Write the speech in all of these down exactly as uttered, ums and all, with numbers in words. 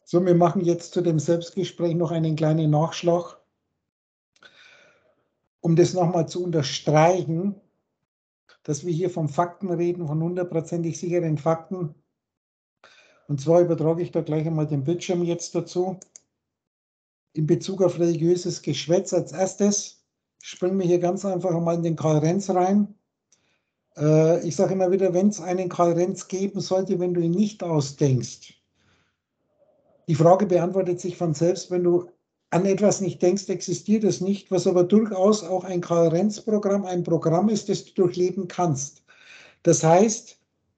So, wir machen jetzt zu dem Selbstgespräch noch einen kleinen Nachschlag, um das nochmal zu unterstreichen, dass wir hier von Fakten reden, von hundertprozentig sicheren Fakten. Und zwar übertrage ich da gleich einmal den Bildschirm jetzt dazu. In Bezug auf religiöses Geschwätz als erstes springen wir hier ganz einfach einmal in den Karl Renz rein. Äh, ich sage immer wieder, wenn es einen Karl Renz geben sollte, wenn du ihn nicht ausdenkst. Die Frage beantwortet sich von selbst, wenn du an etwas nicht denkst, existiert es nicht, was aber durchaus auch ein Karl-Renz-Programm, ein Programm ist, das du durchleben kannst. Das heißt,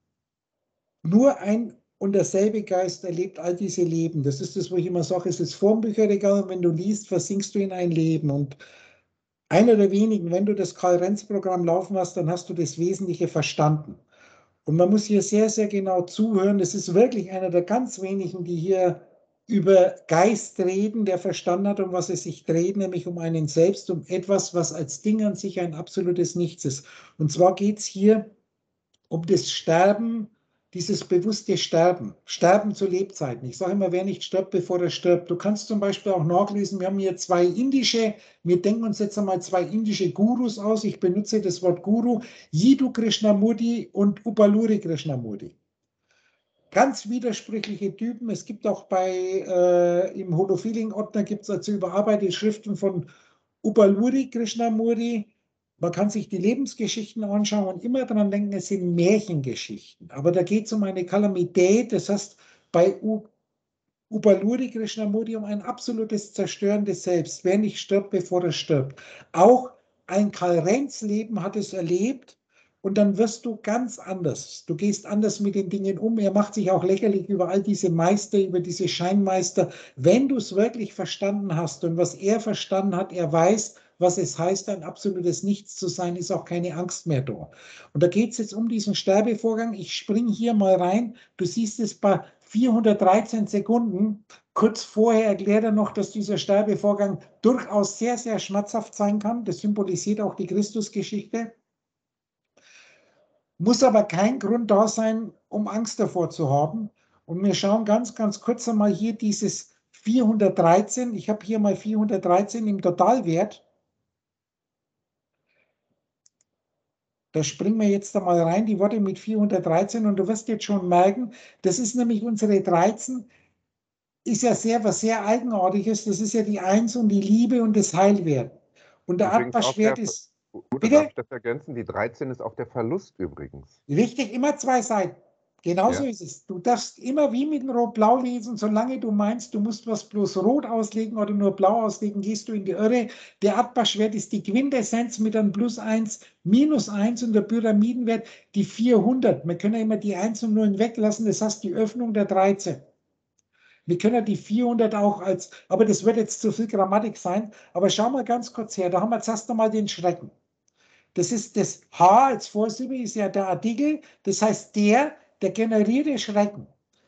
nur ein und derselbe Geist erlebt all diese Leben. Das ist das, wo ich immer sage, es ist vor dem Bücherregal, und wenn du liest, versinkst du in ein Leben. Und einer der wenigen, wenn du das Karl-Renz-Programm laufen hast, dann hast du das Wesentliche verstanden. Und man muss hier sehr, sehr genau zuhören. Das ist wirklich einer der ganz wenigen, die hier über Geist reden, der verstanden hat, um was es sich dreht, nämlich um einen selbst, um etwas, was als Ding an sich ein absolutes Nichts ist. Und zwar geht es hier um das Sterben, dieses bewusste Sterben, Sterben zu Lebzeiten. Ich sage immer, wer nicht stirbt, bevor er stirbt. Du kannst zum Beispiel auch nachlesen, wir haben hier zwei indische, wir denken uns jetzt einmal zwei indische Gurus aus. Ich benutze das Wort Guru, Jiddu Krishnamurti und Upaluri Krishnamurti. Ganz widersprüchliche Typen. Es gibt auch bei, äh, im Holofeeling-Ordner gibt es also überarbeitete Schriften von Upaluri Krishnamurti. Man kann sich die Lebensgeschichten anschauen und immer daran denken, es sind Märchengeschichten. Aber da geht es um eine Kalamität, das heißt bei Upaluri Krishnamurti um ein absolutes Zerstören des Selbst. Wer nicht stirbt, bevor er stirbt. Auch ein Karl Renz Leben hat es erlebt. Und dann wirst du ganz anders. Du gehst anders mit den Dingen um. Er macht sich auch lächerlich über all diese Meister, über diese Scheinmeister. Wenn du es wirklich verstanden hast und was er verstanden hat, er weiß, was es heißt, ein absolutes Nichts zu sein, ist auch keine Angst mehr da. Und da geht es jetzt um diesen Sterbevorgang. Ich springe hier mal rein. Du siehst es bei vierhundertdreizehn Sekunden. Kurz vorher erklärt er noch, dass dieser Sterbevorgang durchaus sehr, sehr schmerzhaft sein kann. Das symbolisiert auch die Christusgeschichte. Muss aber kein Grund da sein, um Angst davor zu haben. Und wir schauen ganz, ganz kurz einmal hier dieses vierhundertdreizehn. Ich habe hier mal vierhundertdreizehn im Totalwert. Da springen wir jetzt einmal rein, die Worte mit vierhundertdreizehn. Und du wirst jetzt schon merken, das ist nämlich unsere dreizehn, ist ja sehr, was sehr Eigenartiges. Das ist ja die Eins und die Liebe und das Heilwerden. Und der Atma-Schwert ist... Oder darf ich das ergänzen? Die dreizehn ist auch der Verlust übrigens. Richtig, immer zwei Seiten. Genauso ja. ist es. Du darfst immer wie mit dem Rot-Blau lesen, solange du meinst, du musst was bloß rot auslegen oder nur blau auslegen, gehst du in die Irre. Der Atma-Schwert ist die Quintessenz mit einem Plus eins, Minus eins und der Pyramidenwert die vierhundert. Wir können ja immer die eins und Nullen weglassen, das heißt die Öffnung der dreizehn. Wir können ja die vierhundert auch als, aber das wird jetzt zu viel Grammatik sein, aber schau mal ganz kurz her, da haben wir zuerst einmal den Schrecken. Das ist das H als Vorsilbe, ist ja der Artikel, das heißt der, der generierte Schrecken.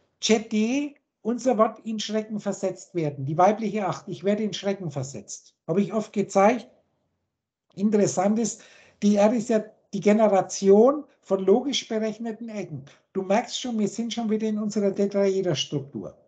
Chete, unser Wort in Schrecken versetzt werden. Die weibliche Acht, ich werde in Schrecken versetzt. Habe ich oft gezeigt. Interessant ist, die R ist ja die Generation von logisch berechneten Ecken. Du merkst schon, wir sind schon wieder in unserer Tetraederstruktur.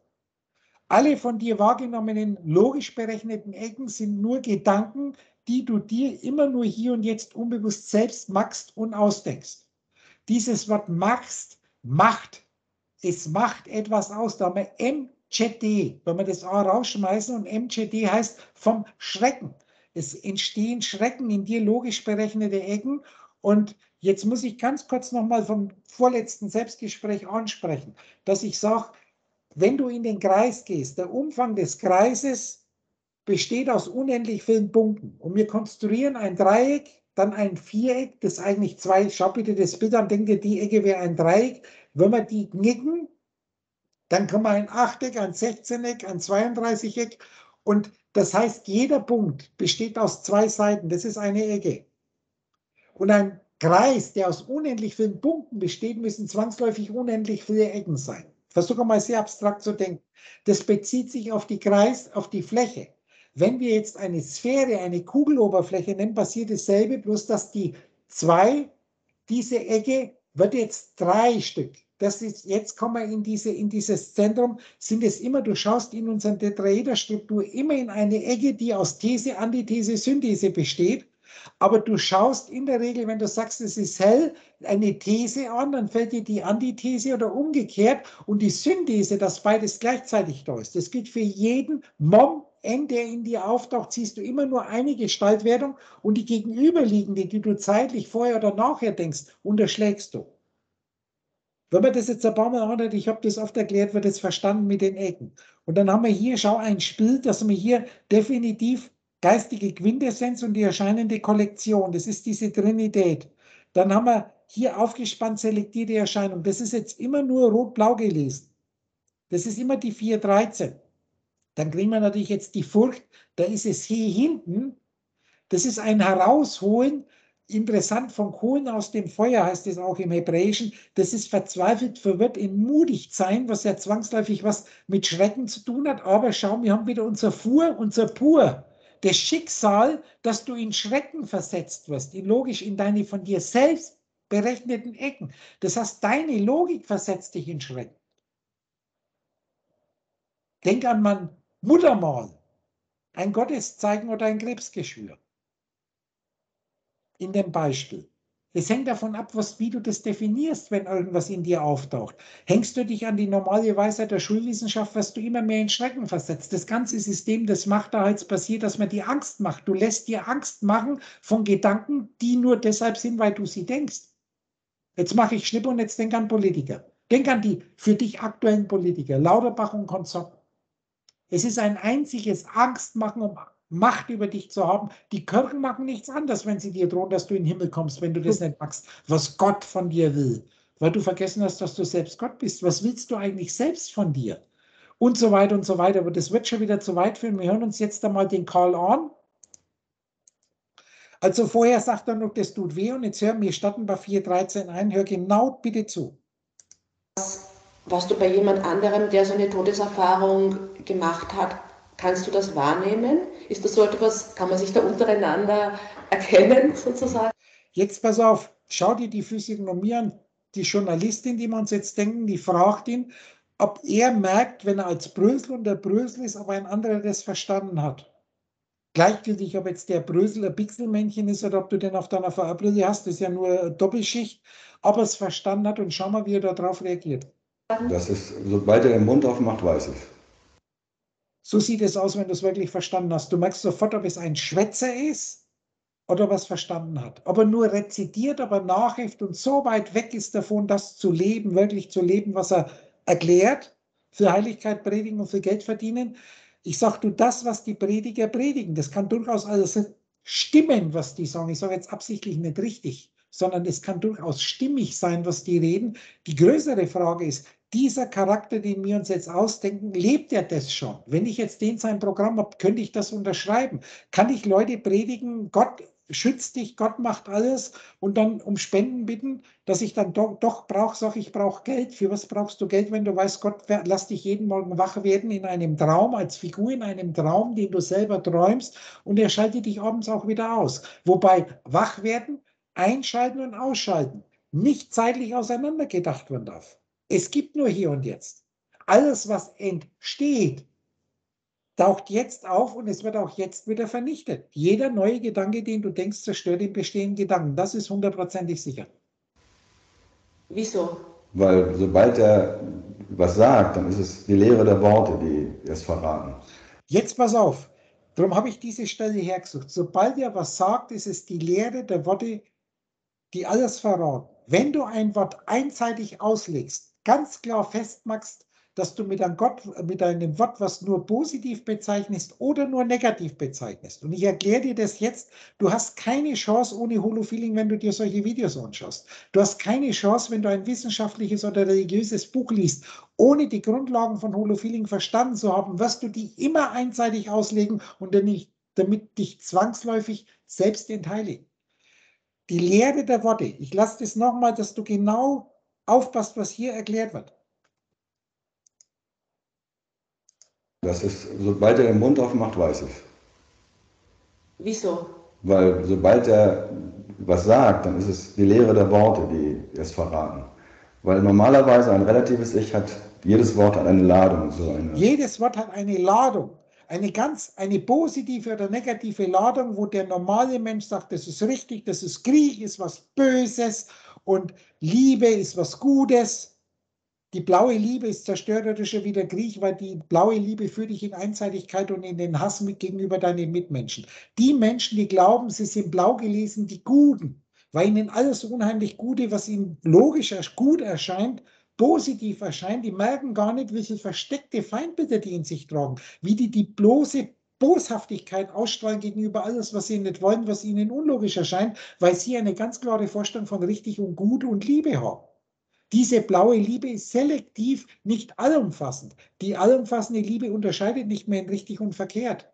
Alle von dir wahrgenommenen logisch berechneten Ecken sind nur Gedanken, die du dir immer nur hier und jetzt unbewusst selbst machst und ausdenkst. Dieses Wort machst, macht, es macht etwas aus. Da haben wir M Z D, wenn wir das A rausschmeißen, und M Z D heißt vom Schrecken. Es entstehen Schrecken in dir, logisch berechnete Ecken. Und jetzt muss ich ganz kurz nochmal vom vorletzten Selbstgespräch ansprechen, dass ich sage, wenn du in den Kreis gehst, der Umfang des Kreises besteht aus unendlich vielen Punkten. Und wir konstruieren ein Dreieck, dann ein Viereck, das eigentlich zwei, schau bitte das Bild an, denke, die Ecke wäre ein Dreieck. Wenn wir die knicken, dann kommen wir ein Achteck, ein Sechzehneck, ein zweiunddreißigeck. Und das heißt, jeder Punkt besteht aus zwei Seiten. Das ist eine Ecke. Und ein Kreis, der aus unendlich vielen Punkten besteht, müssen zwangsläufig unendlich viele Ecken sein. Versuche mal sehr abstrakt zu denken. Das bezieht sich auf die Kreis, auf die Fläche. Wenn wir jetzt eine Sphäre, eine Kugeloberfläche nennen, passiert dasselbe, bloß dass die zwei, diese Ecke wird jetzt drei Stück. das ist, jetzt kommen wir in, diese, in dieses Zentrum, sind es immer, du schaust in unserer Tetraederstruktur immer in eine Ecke, die aus These, Antithese, Synthese besteht. Aber du schaust in der Regel, wenn du sagst, es ist hell, eine These an, dann fällt dir die Antithese oder umgekehrt und die Synthese, dass beides gleichzeitig da ist. Das gilt für jeden Mom, N, der in dir auftaucht, siehst du immer nur eine Gestaltwertung und die gegenüberliegende, die du zeitlich vorher oder nachher denkst, unterschlägst du. Wenn man das jetzt ein paar Mal anhört, ich habe das oft erklärt, wird das verstanden mit den Ecken. Und dann haben wir hier, schau, ein Spiel, dass wir hier definitiv geistige Quintessenz und die erscheinende Kollektion, das ist diese Trinität. Dann haben wir hier aufgespannt selektierte Erscheinung. Das ist jetzt immer nur rot-blau gelesen. Das ist immer die vier dreizehn. Dann kriegen wir natürlich jetzt die Furcht, da ist es hier hinten. Das ist ein Herausholen, interessant von Kohlen aus dem Feuer, heißt es auch im Hebräischen. Das ist verzweifelt, verwirrt, in mutig sein, was ja zwangsläufig was mit Schrecken zu tun hat. Aber schau, wir haben wieder unser Fur, unser Pur. Das Schicksal, dass du in Schrecken versetzt wirst, in logisch in deine von dir selbst berechneten Ecken. Das heißt, deine Logik versetzt dich in Schrecken. Denk an mein Muttermal, ein Gotteszeichen oder ein Krebsgeschwür. In dem Beispiel. Es hängt davon ab, was, wie du das definierst, wenn irgendwas in dir auftaucht. Hängst du dich an die normale Weisheit der Schulwissenschaft, wirst du immer mehr in Schrecken versetzt. Das ganze System des Machterhalts passiert, dass man dir Angst macht. Du lässt dir Angst machen von Gedanken, die nur deshalb sind, weil du sie denkst. Jetzt mache ich Schnipp und jetzt denk an Politiker. Denk an die für dich aktuellen Politiker, Lauterbach und Konsort. Es ist ein einziges Angstmachen, um Macht über dich zu haben. Die Kirchen machen nichts anderes, wenn sie dir drohen, dass du in den Himmel kommst, wenn du das nicht magst, was Gott von dir will. Weil du vergessen hast, dass du selbst Gott bist. Was willst du eigentlich selbst von dir? Und so weiter und so weiter. Aber das wird schon wieder zu weit führen. Wir hören uns jetzt einmal den Karl an. Also vorher sagt er noch, das tut weh. Und jetzt hören wir, starten bei vier dreizehn ein. Hör genau bitte zu. Was du bei jemand anderem, der so eine Todeserfahrung gemacht hat, kannst du das wahrnehmen? Ist das so etwas, kann man sich da untereinander erkennen, sozusagen? Jetzt pass auf, schau dir die Physiognomie an. Die Journalistin, die wir uns jetzt denken, die fragt ihn, ob er merkt, wenn er als Brösel und der Brösel ist, ob ein anderer das verstanden hat. Gleichgültig, ob jetzt der Brösel ein Pixelmännchen ist oder ob du den auf deiner V R-Brille hast, das ist ja nur Doppelschicht, ob er es verstanden hat und schau mal, wie er darauf reagiert. Das ist, sobald er den Mund aufmacht, weiß ich. So sieht es aus, wenn du es wirklich verstanden hast. Du merkst sofort, ob es ein Schwätzer ist oder ob er es verstanden hat. Ob er nur rezitiert, ob er nachhilft und so weit weg ist davon, das zu leben, wirklich zu leben, was er erklärt, für Heiligkeit predigen und für Geld verdienen. Ich sage, du, das, was die Prediger predigen, das kann durchaus alles stimmen, was die sagen. Ich sage jetzt absichtlich nicht richtig, sondern es kann durchaus stimmig sein, was die reden. Die größere Frage ist, dieser Charakter, den wir uns jetzt ausdenken, lebt er das schon? Wenn ich jetzt den sein Programm habe, könnte ich das unterschreiben? Kann ich Leute predigen, Gott schützt dich, Gott macht alles und dann um Spenden bitten, dass ich dann doch, doch brauche, sage ich, brauche Geld. Für was brauchst du Geld, wenn du weißt, Gott lass dich jeden Morgen wach werden in einem Traum, als Figur in einem Traum, den du selber träumst und er schaltet dich abends auch wieder aus. Wobei wach werden, einschalten und ausschalten nicht zeitlich auseinander gedacht werden darf. Es gibt nur hier und jetzt. Alles, was entsteht, taucht jetzt auf und es wird auch jetzt wieder vernichtet. Jeder neue Gedanke, den du denkst, zerstört den bestehenden Gedanken. Das ist hundertprozentig sicher. Wieso? Weil sobald er was sagt, dann ist es die Lehre der Worte, die es verraten. Jetzt pass auf. Darum habe ich diese Stelle hergesucht. Sobald er was sagt, ist es die Lehre der Worte, die alles verraten. Wenn du ein Wort einseitig auslegst, ganz klar festmachst, dass du mit einem, Gott, mit einem Wort, was nur positiv bezeichnest oder nur negativ bezeichnest. Und ich erkläre dir das jetzt, du hast keine Chance ohne Holofeeling, wenn du dir solche Videos anschaust. Du hast keine Chance, wenn du ein wissenschaftliches oder religiöses Buch liest, ohne die Grundlagen von Holofeeling verstanden zu haben, wirst du die immer einseitig auslegen und damit dich zwangsläufig selbst entheiligen. Die Lehre der Worte, ich lasse das nochmal, dass du genau aufpasst, was hier erklärt wird. Das ist, sobald er den Mund aufmacht, weiß ich. Wieso? Weil sobald er was sagt, dann ist es die Lehre der Worte, die es verraten. Weil normalerweise ein relatives Ich hat, jedes Wort hat eine Ladung. So eine. Jedes Wort hat eine Ladung. Eine ganz, eine positive oder negative Ladung, wo der normale Mensch sagt, das ist richtig, das ist Krieg, ist was Böses und Liebe ist was Gutes. Die blaue Liebe ist zerstörerischer wie der Krieg, weil die blaue Liebe führt dich in Einseitigkeit und in den Hass mit gegenüber deinen Mitmenschen. Die Menschen, die glauben, sie sind blau gelesen, die Guten, weil ihnen alles unheimlich Gute, was ihnen logisch gut erscheint, positiv erscheint, die merken gar nicht, welche versteckte Feindbilder die in sich tragen, wie die die bloße Boshaftigkeit ausstrahlen gegenüber alles, was sie nicht wollen, was ihnen unlogisch erscheint, weil sie eine ganz klare Vorstellung von richtig und gut und Liebe haben. Diese blaue Liebe ist selektiv, nicht allumfassend. Die allumfassende Liebe unterscheidet nicht mehr in richtig und verkehrt.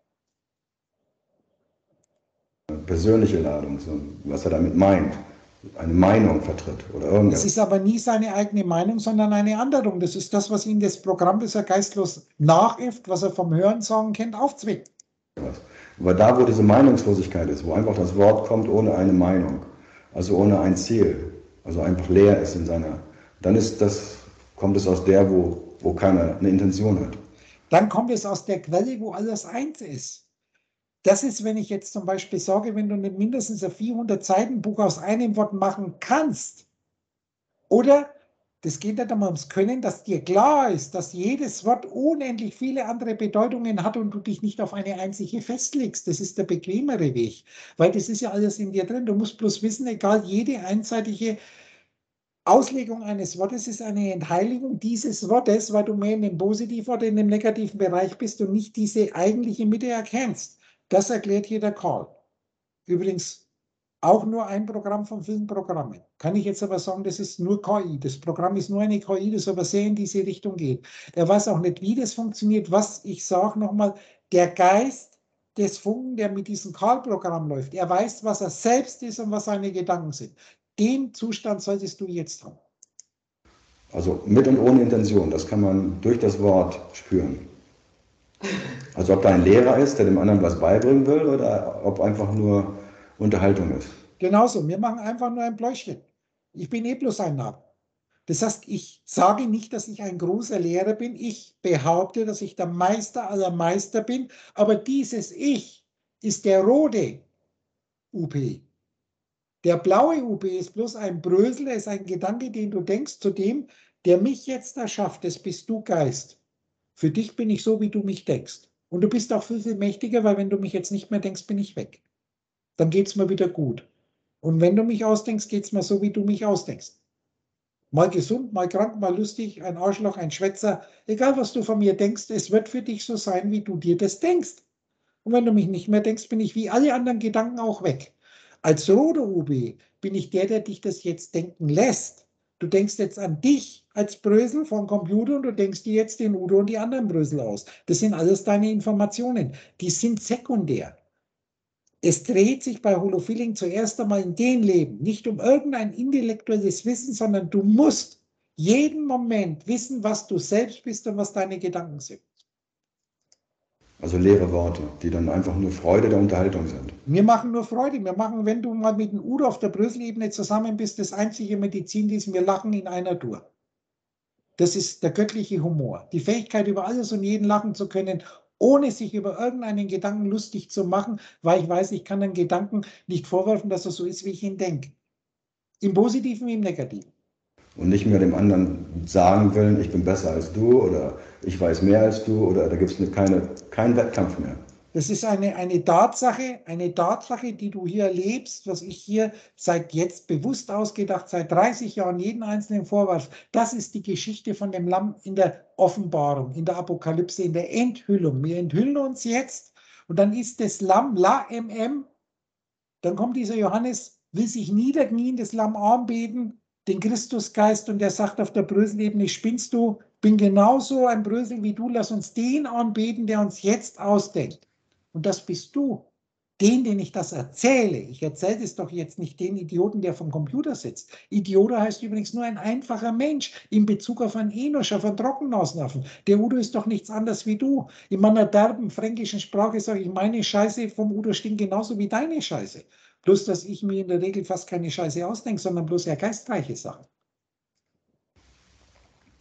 Persönliche Ladung, so, was er damit meint, eine Meinung vertritt oder irgendwas. Es ist aber nie seine eigene Meinung, sondern eine Anderung. Das ist das, was ihn das Programm, das er geistlos nachäfft, was er vom Hörensagen kennt, aufzwickt. Aber da, wo diese Meinungslosigkeit ist, wo einfach das Wort kommt ohne eine Meinung, also ohne ein Ziel, also einfach leer ist in seiner, dann ist das, kommt es aus der, wo, wo keiner eine Intention hat. Dann kommt es aus der Quelle, wo alles eins ist. Das ist, wenn ich jetzt zum Beispiel sage, wenn du nicht mindestens ein vierhundert Seiten Buch aus einem Wort machen kannst, oder, das geht nicht einmal ums Können, dass dir klar ist, dass jedes Wort unendlich viele andere Bedeutungen hat und du dich nicht auf eine einzige festlegst. Das ist der bequemere Weg, weil das ist ja alles in dir drin. Du musst bloß wissen, egal, jede einseitige Auslegung eines Wortes ist eine Entheiligung dieses Wortes, weil du mehr in dem positiven oder in dem negativen Bereich bist und nicht diese eigentliche Mitte erkennst. Das erklärt hier der Karl. Übrigens auch nur ein Programm von vielen Programmen. Kann ich jetzt aber sagen, das ist nur K I. Das Programm ist nur eine K I, das aber sehr in diese Richtung geht. Er weiß auch nicht, wie das funktioniert. Was ich sage nochmal, der Geist des Funken, der mit diesem Karl-Programm läuft, er weiß, was er selbst ist und was seine Gedanken sind. Den Zustand solltest du jetzt haben. Also mit und ohne Intention, das kann man durch das Wort spüren. Also ob da ein Lehrer ist, der dem anderen was beibringen will, oder ob einfach nur Unterhaltung ist. Genauso, wir machen einfach nur ein Pläuschchen. Ich bin eh bloß ein Narr. Das heißt, ich sage nicht, dass ich ein großer Lehrer bin. Ich behaupte, dass ich der Meister aller Meister bin. Aber dieses Ich ist der rote U P. Der blaue U P ist bloß ein Brösel, ist ein Gedanke, den du denkst, zu dem, der mich jetzt erschafft. Das bist du, Geist. Für dich bin ich so, wie du mich denkst. Und du bist auch viel, viel mächtiger, weil wenn du mich jetzt nicht mehr denkst, bin ich weg. Dann geht es mir wieder gut. Und wenn du mich ausdenkst, geht es mir so, wie du mich ausdenkst. Mal gesund, mal krank, mal lustig, ein Arschloch, ein Schwätzer. Egal, was du von mir denkst, es wird für dich so sein, wie du dir das denkst. Und wenn du mich nicht mehr denkst, bin ich wie alle anderen Gedanken auch weg. Als roter U B bin ich der, der dich das jetzt denken lässt. Du denkst jetzt an dich als Brösel vom Computer und du denkst dir jetzt den Udo und die anderen Brösel aus. Das sind alles deine Informationen. Die sind sekundär. Es dreht sich bei Holofeeling zuerst einmal in dem Leben, nicht um irgendein intellektuelles Wissen, sondern du musst jeden Moment wissen, was du selbst bist und was deine Gedanken sind. Also leere Worte, die dann einfach nur Freude der Unterhaltung sind. Wir machen nur Freude. Wir machen, wenn du mal mit dem Udo auf der Brüsselebene zusammen bist, das einzige Medizin, das wir lachen in einer Tour. Das ist der göttliche Humor. Die Fähigkeit, über alles und jeden lachen zu können, ohne sich über irgendeinen Gedanken lustig zu machen, weil ich weiß, ich kann einem Gedanken nicht vorwerfen, dass er so ist, wie ich ihn denke. Im Positiven wie im Negativen. Und nicht mehr dem anderen sagen wollen, ich bin besser als du oder ich weiß mehr als du oder da gibt es keine, keinen Wettkampf mehr. Das ist eine, eine Tatsache, eine Tatsache, die du hier erlebst, was ich hier seit jetzt bewusst ausgedacht, seit dreißig Jahren jeden einzelnen vorwerf. Das ist die Geschichte von dem Lamm in der Offenbarung, in der Apokalypse, in der Enthüllung. Wir enthüllen uns jetzt und dann ist das Lamm, La M M, dann kommt dieser Johannes, will sich niederknien, das Lamm anbeten, den Christusgeist, und der sagt auf der Bröselebene, spinnst du, bin genauso ein Brösel wie du, lass uns den anbeten, der uns jetzt ausdenkt. Und das bist du. Den, den ich das erzähle. Ich erzähle es doch jetzt nicht den Idioten, der vom Computer sitzt. Idiot heißt übrigens nur ein einfacher Mensch in Bezug auf einen Enosch, auf einen Trockennasenaffen. Der Udo ist doch nichts anderes wie du. In meiner derben fränkischen Sprache sage ich, meine Scheiße vom Udo stinkt genauso wie deine Scheiße. Bloß, dass ich mir in der Regel fast keine Scheiße ausdenke, sondern bloß eher geistreiche Sachen.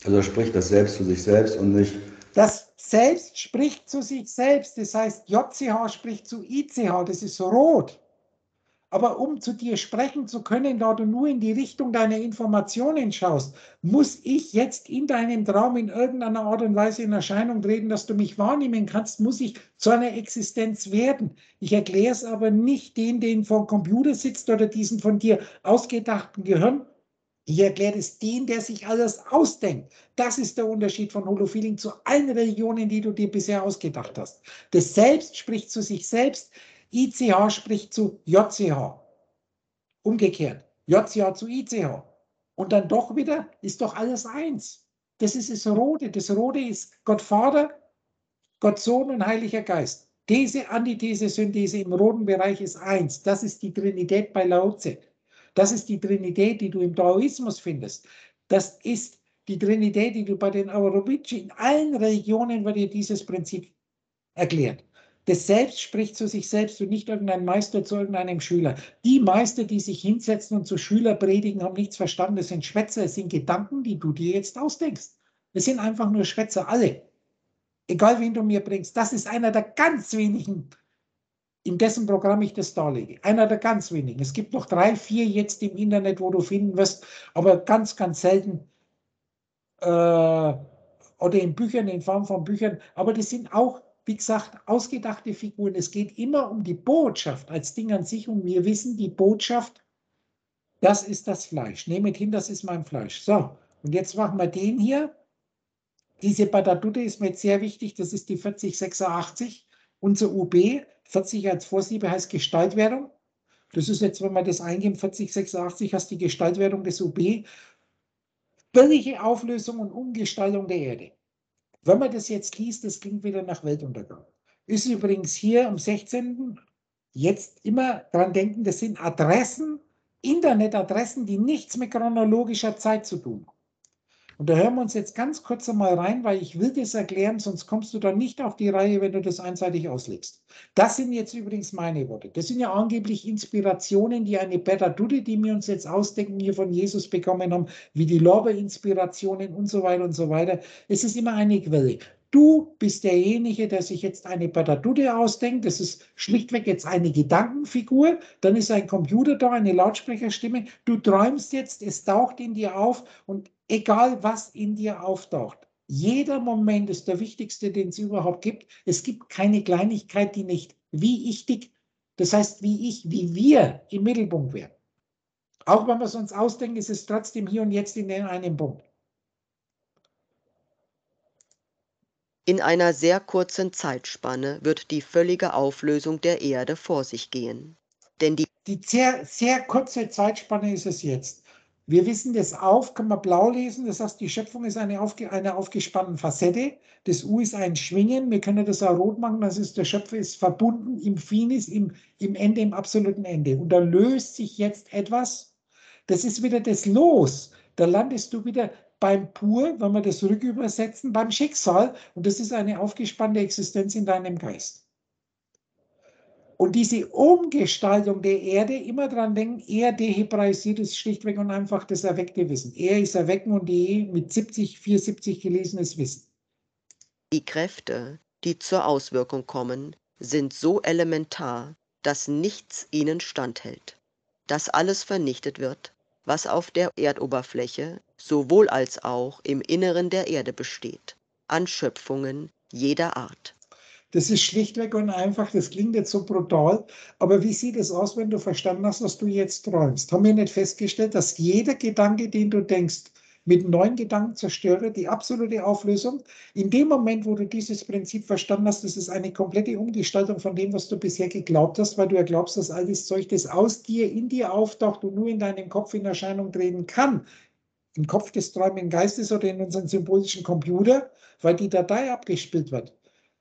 Also spricht das Selbst zu sich selbst und nicht... Das Selbst spricht zu sich selbst, das heißt J C H spricht zu I C H, das ist rot. Aber um zu dir sprechen zu können, da du nur in die Richtung deiner Informationen schaust, muss ich jetzt in deinem Traum in irgendeiner Art und Weise in Erscheinung treten, dass du mich wahrnehmen kannst, muss ich zu einer Existenz werden. Ich erkläre es aber nicht den, den vor dem Computer sitzt oder diesen von dir ausgedachten Gehirn. Ich erkläre es den, der sich alles ausdenkt. Das ist der Unterschied von Holofeeling zu allen Religionen, die du dir bisher ausgedacht hast. Das Selbst spricht zu sich selbst, I C H spricht zu J C H. Umgekehrt, J C H zu I C H. Und dann doch wieder ist doch alles eins. Das ist das Rote. Das Rote ist Gott Vater, Gott Sohn und Heiliger Geist. These, Antithese, Synthese im roten Bereich ist eins. Das ist die Trinität bei Lao Tse. Das ist die Trinität, die du im Taoismus findest. Das ist die Trinität, die du bei den Aurobici, in allen Religionen wird dir dieses Prinzip erklärt. Das Selbst spricht zu sich selbst und nicht irgendein Meister zu irgendeinem Schüler. Die Meister, die sich hinsetzen und zu Schüler predigen, haben nichts verstanden. Das sind Schwätzer, es sind Gedanken, die du dir jetzt ausdenkst. Es sind einfach nur Schwätzer, alle. Egal, wen du mir bringst. Das ist einer der ganz wenigen, in dessen Programm ich das darlege. Einer der ganz wenigen. Es gibt noch drei, vier jetzt im Internet, wo du finden wirst, aber ganz, ganz selten äh, oder in Büchern, in Form von Büchern. Aber das sind auch, wie gesagt, ausgedachte Figuren. Es geht immer um die Botschaft als Ding an sich und wir wissen, die Botschaft, das ist das Fleisch. Nehmet hin, das ist mein Fleisch. So, und jetzt machen wir den hier. Diese Badadute ist mir jetzt sehr wichtig, das ist die vierzig sechsundachtzig, unser U B, vierzig als Vorsilbe heißt Gestaltwerdung. Das ist jetzt, wenn man das eingibt, vierzig sechsundachtzig hast die Gestaltwerdung des U B. Völlige Auflösung und Umgestaltung der Erde. Wenn man das jetzt liest, das klingt wieder nach Weltuntergang. Ist übrigens hier am sechzehnten jetzt immer dran denken, das sind Adressen, Internetadressen, die nichts mit chronologischer Zeit zu tun haben. Und da hören wir uns jetzt ganz kurz einmal rein, weil ich will das erklären, sonst kommst du dann nicht auf die Reihe, wenn du das einseitig auslegst. Das sind jetzt übrigens meine Worte. Das sind ja angeblich Inspirationen, die eine Badadute, die wir uns jetzt ausdenken, hier von Jesus bekommen haben, wie die Lorber-Inspirationen und so weiter und so weiter. Es ist immer eine Quelle. Du bist derjenige, der sich jetzt eine Badadute ausdenkt. Das ist schlichtweg jetzt eine Gedankenfigur. Dann ist ein Computer da, eine Lautsprecherstimme. Du träumst jetzt, es taucht in dir auf und egal, was in dir auftaucht. Jeder Moment ist der wichtigste, den es überhaupt gibt. Es gibt keine Kleinigkeit, die nicht wie ich dick, das heißt, wie ich, wie wir im Mittelpunkt werden. Auch wenn wir es uns ausdenken, ist es trotzdem hier und jetzt in einem Punkt. In einer sehr kurzen Zeitspanne wird die völlige Auflösung der Erde vor sich gehen. Denn die, die sehr, sehr kurze Zeitspanne ist es jetzt. Wir wissen das auf, können wir blau lesen, das heißt, die Schöpfung ist eine, aufge, eine aufgespannte Facette, das U ist ein Schwingen, wir können das auch rot machen, das ist, der Schöpfer ist verbunden im Finis, im, im Ende, im absoluten Ende. Und da löst sich jetzt etwas, das ist wieder das Los, da landest du wieder beim Pur, wenn wir das rückübersetzen, beim Schicksal, und das ist eine aufgespannte Existenz in deinem Geist. Und diese Umgestaltung der Erde, immer dran denken, er dehebraisiert ist schlichtweg und einfach das erweckte Wissen. Er ist erwecken und die mit siebzig, vierundsiebzig gelesenes Wissen. die Kräfte, die zur Auswirkung kommen, sind so elementar, dass nichts ihnen standhält. Dass alles vernichtet wird, was auf der Erdoberfläche sowohl als auch im Inneren der Erde besteht, an Schöpfungen jeder Art. Das ist schlichtweg und einfach, das klingt jetzt so brutal, aber wie sieht es aus, wenn du verstanden hast, was du jetzt träumst? Haben wir nicht festgestellt, dass jeder Gedanke, den du denkst, mit neuen Gedanken zerstöre, die absolute Auflösung, in dem Moment, wo du dieses Prinzip verstanden hast, das ist eine komplette Umgestaltung von dem, was du bisher geglaubt hast, weil du ja glaubst, dass all das Zeug, das aus dir, in dir auftaucht und nur in deinem Kopf in Erscheinung treten kann, im Kopf des träumenden Geistes oder in unserem symbolischen Computer, weil die Datei abgespielt wird.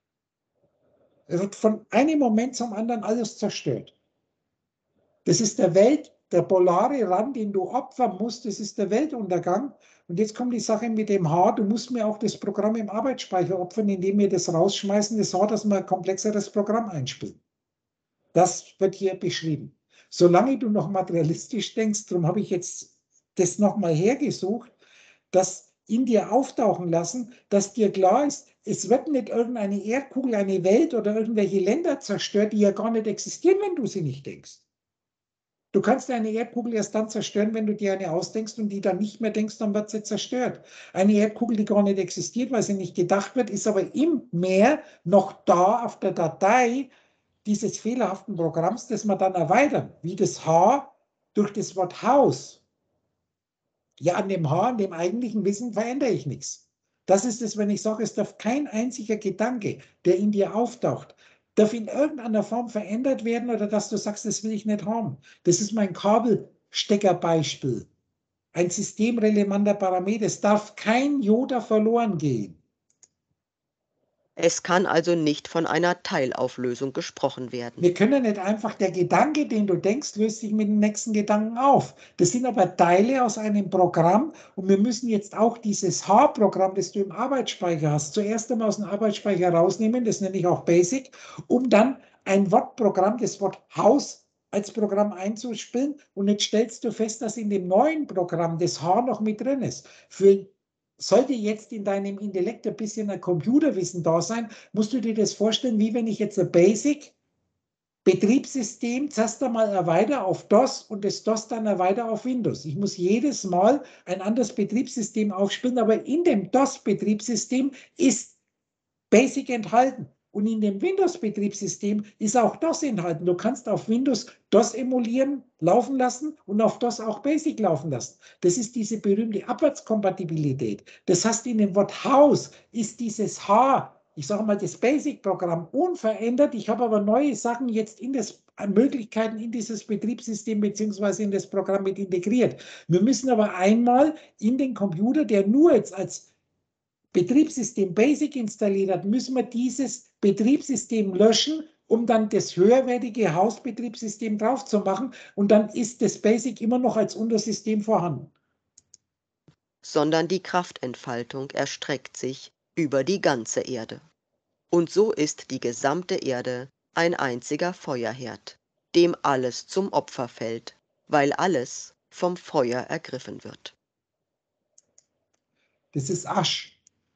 Es wird von einem Moment zum anderen alles zerstört. Das ist der Welt, der polare Rand, den du opfern musst, das ist der Weltuntergang. Und jetzt kommt die Sache mit dem H, du musst mir auch das Programm im Arbeitsspeicher opfern, indem wir das rausschmeißen, das H, dass wir ein komplexeres Programm einspielen. Das wird hier beschrieben. Solange du noch materialistisch denkst, darum habe ich jetzt das nochmal hergesucht, dass in dir auftauchen lassen, dass dir klar ist, es wird nicht irgendeine Erdkugel, eine Welt oder irgendwelche Länder zerstört, die ja gar nicht existieren, wenn du sie nicht denkst. Du kannst eine Erdkugel erst dann zerstören, wenn du dir eine ausdenkst und die dann nicht mehr denkst, dann wird sie zerstört. Eine Erdkugel, die gar nicht existiert, weil sie nicht gedacht wird, ist aber im Meer noch da auf der Datei dieses fehlerhaften Programms, das wir dann erweitern, wie das H durch das Wort Haus. Ja, an dem H, an dem eigentlichen Wissen verändere ich nichts. Das ist es, wenn ich sage, es darf kein einziger Gedanke, der in dir auftaucht, darf in irgendeiner Form verändert werden oder dass du sagst, das will ich nicht haben. Das ist mein Kabelsteckerbeispiel. Ein systemrelevanter Parameter. Es darf kein Jota verloren gehen. Es kann also nicht von einer Teilauflösung gesprochen werden. Wir können nicht einfach, der Gedanke, den du denkst, löst sich mit dem nächsten Gedanken auf. Das sind aber Teile aus einem Programm und wir müssen jetzt auch dieses H-Programm, das du im Arbeitsspeicher hast, zuerst einmal aus dem Arbeitsspeicher rausnehmen, das nenne ich auch Basic, um dann ein Wortprogramm, das Wort Haus als Programm einzuspielen und jetzt stellst du fest, dass in dem neuen Programm das H noch mit drin ist. Für Sollte jetzt in deinem Intellekt ein bisschen ein Computerwissen da sein, musst du dir das vorstellen, wie wenn ich jetzt ein Basic Betriebssystem zuerst einmal erweitere auf DOS und das DOS dann erweitere auf Windows. Ich muss jedes Mal ein anderes Betriebssystem aufspielen, aber in dem DOS-Betriebssystem ist Basic enthalten. Und in dem Windows-Betriebssystem ist auch DOS enthalten. Du kannst auf Windows DOS emulieren, laufen lassen und auf DOS auch Basic laufen lassen. Das ist diese berühmte Abwärtskompatibilität. Das heißt, in dem Wort Haus ist dieses H, ich sage mal das Basic-Programm, unverändert. Ich habe aber neue Sachen jetzt in das Möglichkeiten in dieses Betriebssystem beziehungsweise in das Programm mit integriert. Wir müssen aber einmal in den Computer, der nur jetzt als Betriebssystem Basic installiert hat, müssen wir dieses Betriebssystem löschen, um dann das höherwertige Hausbetriebssystem drauf zu machen. Und dann ist das Basic immer noch als Untersystem vorhanden. Sondern die Kraftentfaltung erstreckt sich über die ganze Erde. Und so ist die gesamte Erde ein einziger Feuerherd, dem alles zum Opfer fällt, weil alles vom Feuer ergriffen wird. Das ist Asch.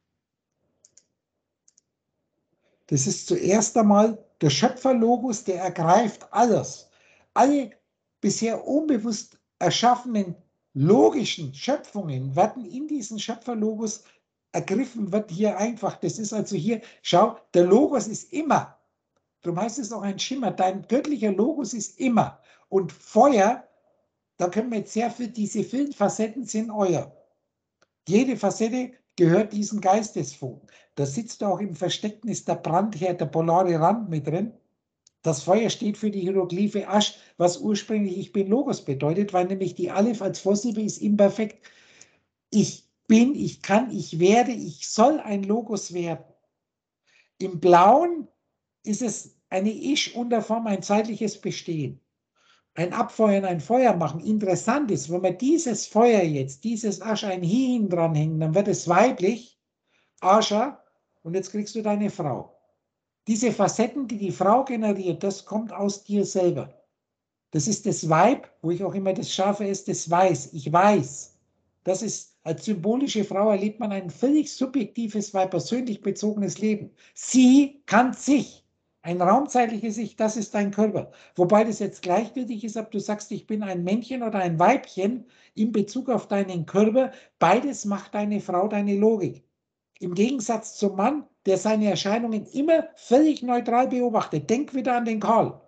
Das ist zuerst einmal der Schöpferlogos, der ergreift alles. Alle bisher unbewusst erschaffenen logischen Schöpfungen werden in diesen Schöpferlogos ergriffen, wird hier einfach. Das ist also hier, schau, der Logos ist immer. Darum heißt es auch ein Schimmer. Dein göttlicher Logos ist immer. Und Feuer, da können wir jetzt sehr viel, diese vielen Facetten sind euer. Jede Facette gehört diesen Geistesfunken. Da sitzt auch im Versteckten ist der Brandherd, der polare Rand mit drin. Das Feuer steht für die Hieroglyphe Asch, was ursprünglich Ich bin Logos bedeutet, weil nämlich die Aleph als Vorsilbe ist imperfekt. Ich bin, ich kann, ich werde, ich soll ein Logos werden. Im Blauen ist es eine Ich-Unterform, ein zeitliches Bestehen. Ein Abfeuern, ein Feuer machen. Interessant ist, wenn wir dieses Feuer jetzt, dieses Asch, ein Hin dranhängen, dann wird es weiblich, Ascha, und jetzt kriegst du deine Frau. Diese Facetten, die die Frau generiert, das kommt aus dir selber. Das ist das Weib, wo ich auch immer das Scharfe ist, das Weiß. Ich weiß. Das ist, als symbolische Frau erlebt man ein völlig subjektives, weil persönlich bezogenes Leben. Sie kann sich. Ein raumzeitliches Ich, das ist dein Körper. Wobei das jetzt gleichgültig ist, ob du sagst, ich bin ein Männchen oder ein Weibchen in Bezug auf deinen Körper. Beides macht deine Frau, deine Logik. Im Gegensatz zum Mann, der seine Erscheinungen immer völlig neutral beobachtet. Denk wieder an den Karl.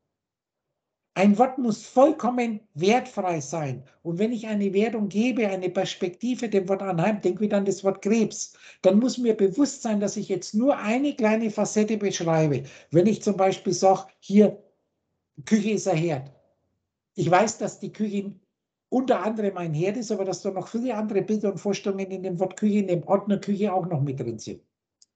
Ein Wort muss vollkommen wertfrei sein. Und wenn ich eine Wertung gebe, eine Perspektive dem Wort anheim, denk wieder an das Wort Krebs, dann muss mir bewusst sein, dass ich jetzt nur eine kleine Facette beschreibe. Wenn ich zum Beispiel sage, hier, Küche ist ein Herd. Ich weiß, dass die Küche unter anderem ein Herd ist, aber dass da noch viele andere Bilder und Vorstellungen in dem Wort Küche, in dem Ordner Küche auch noch mit drin sind.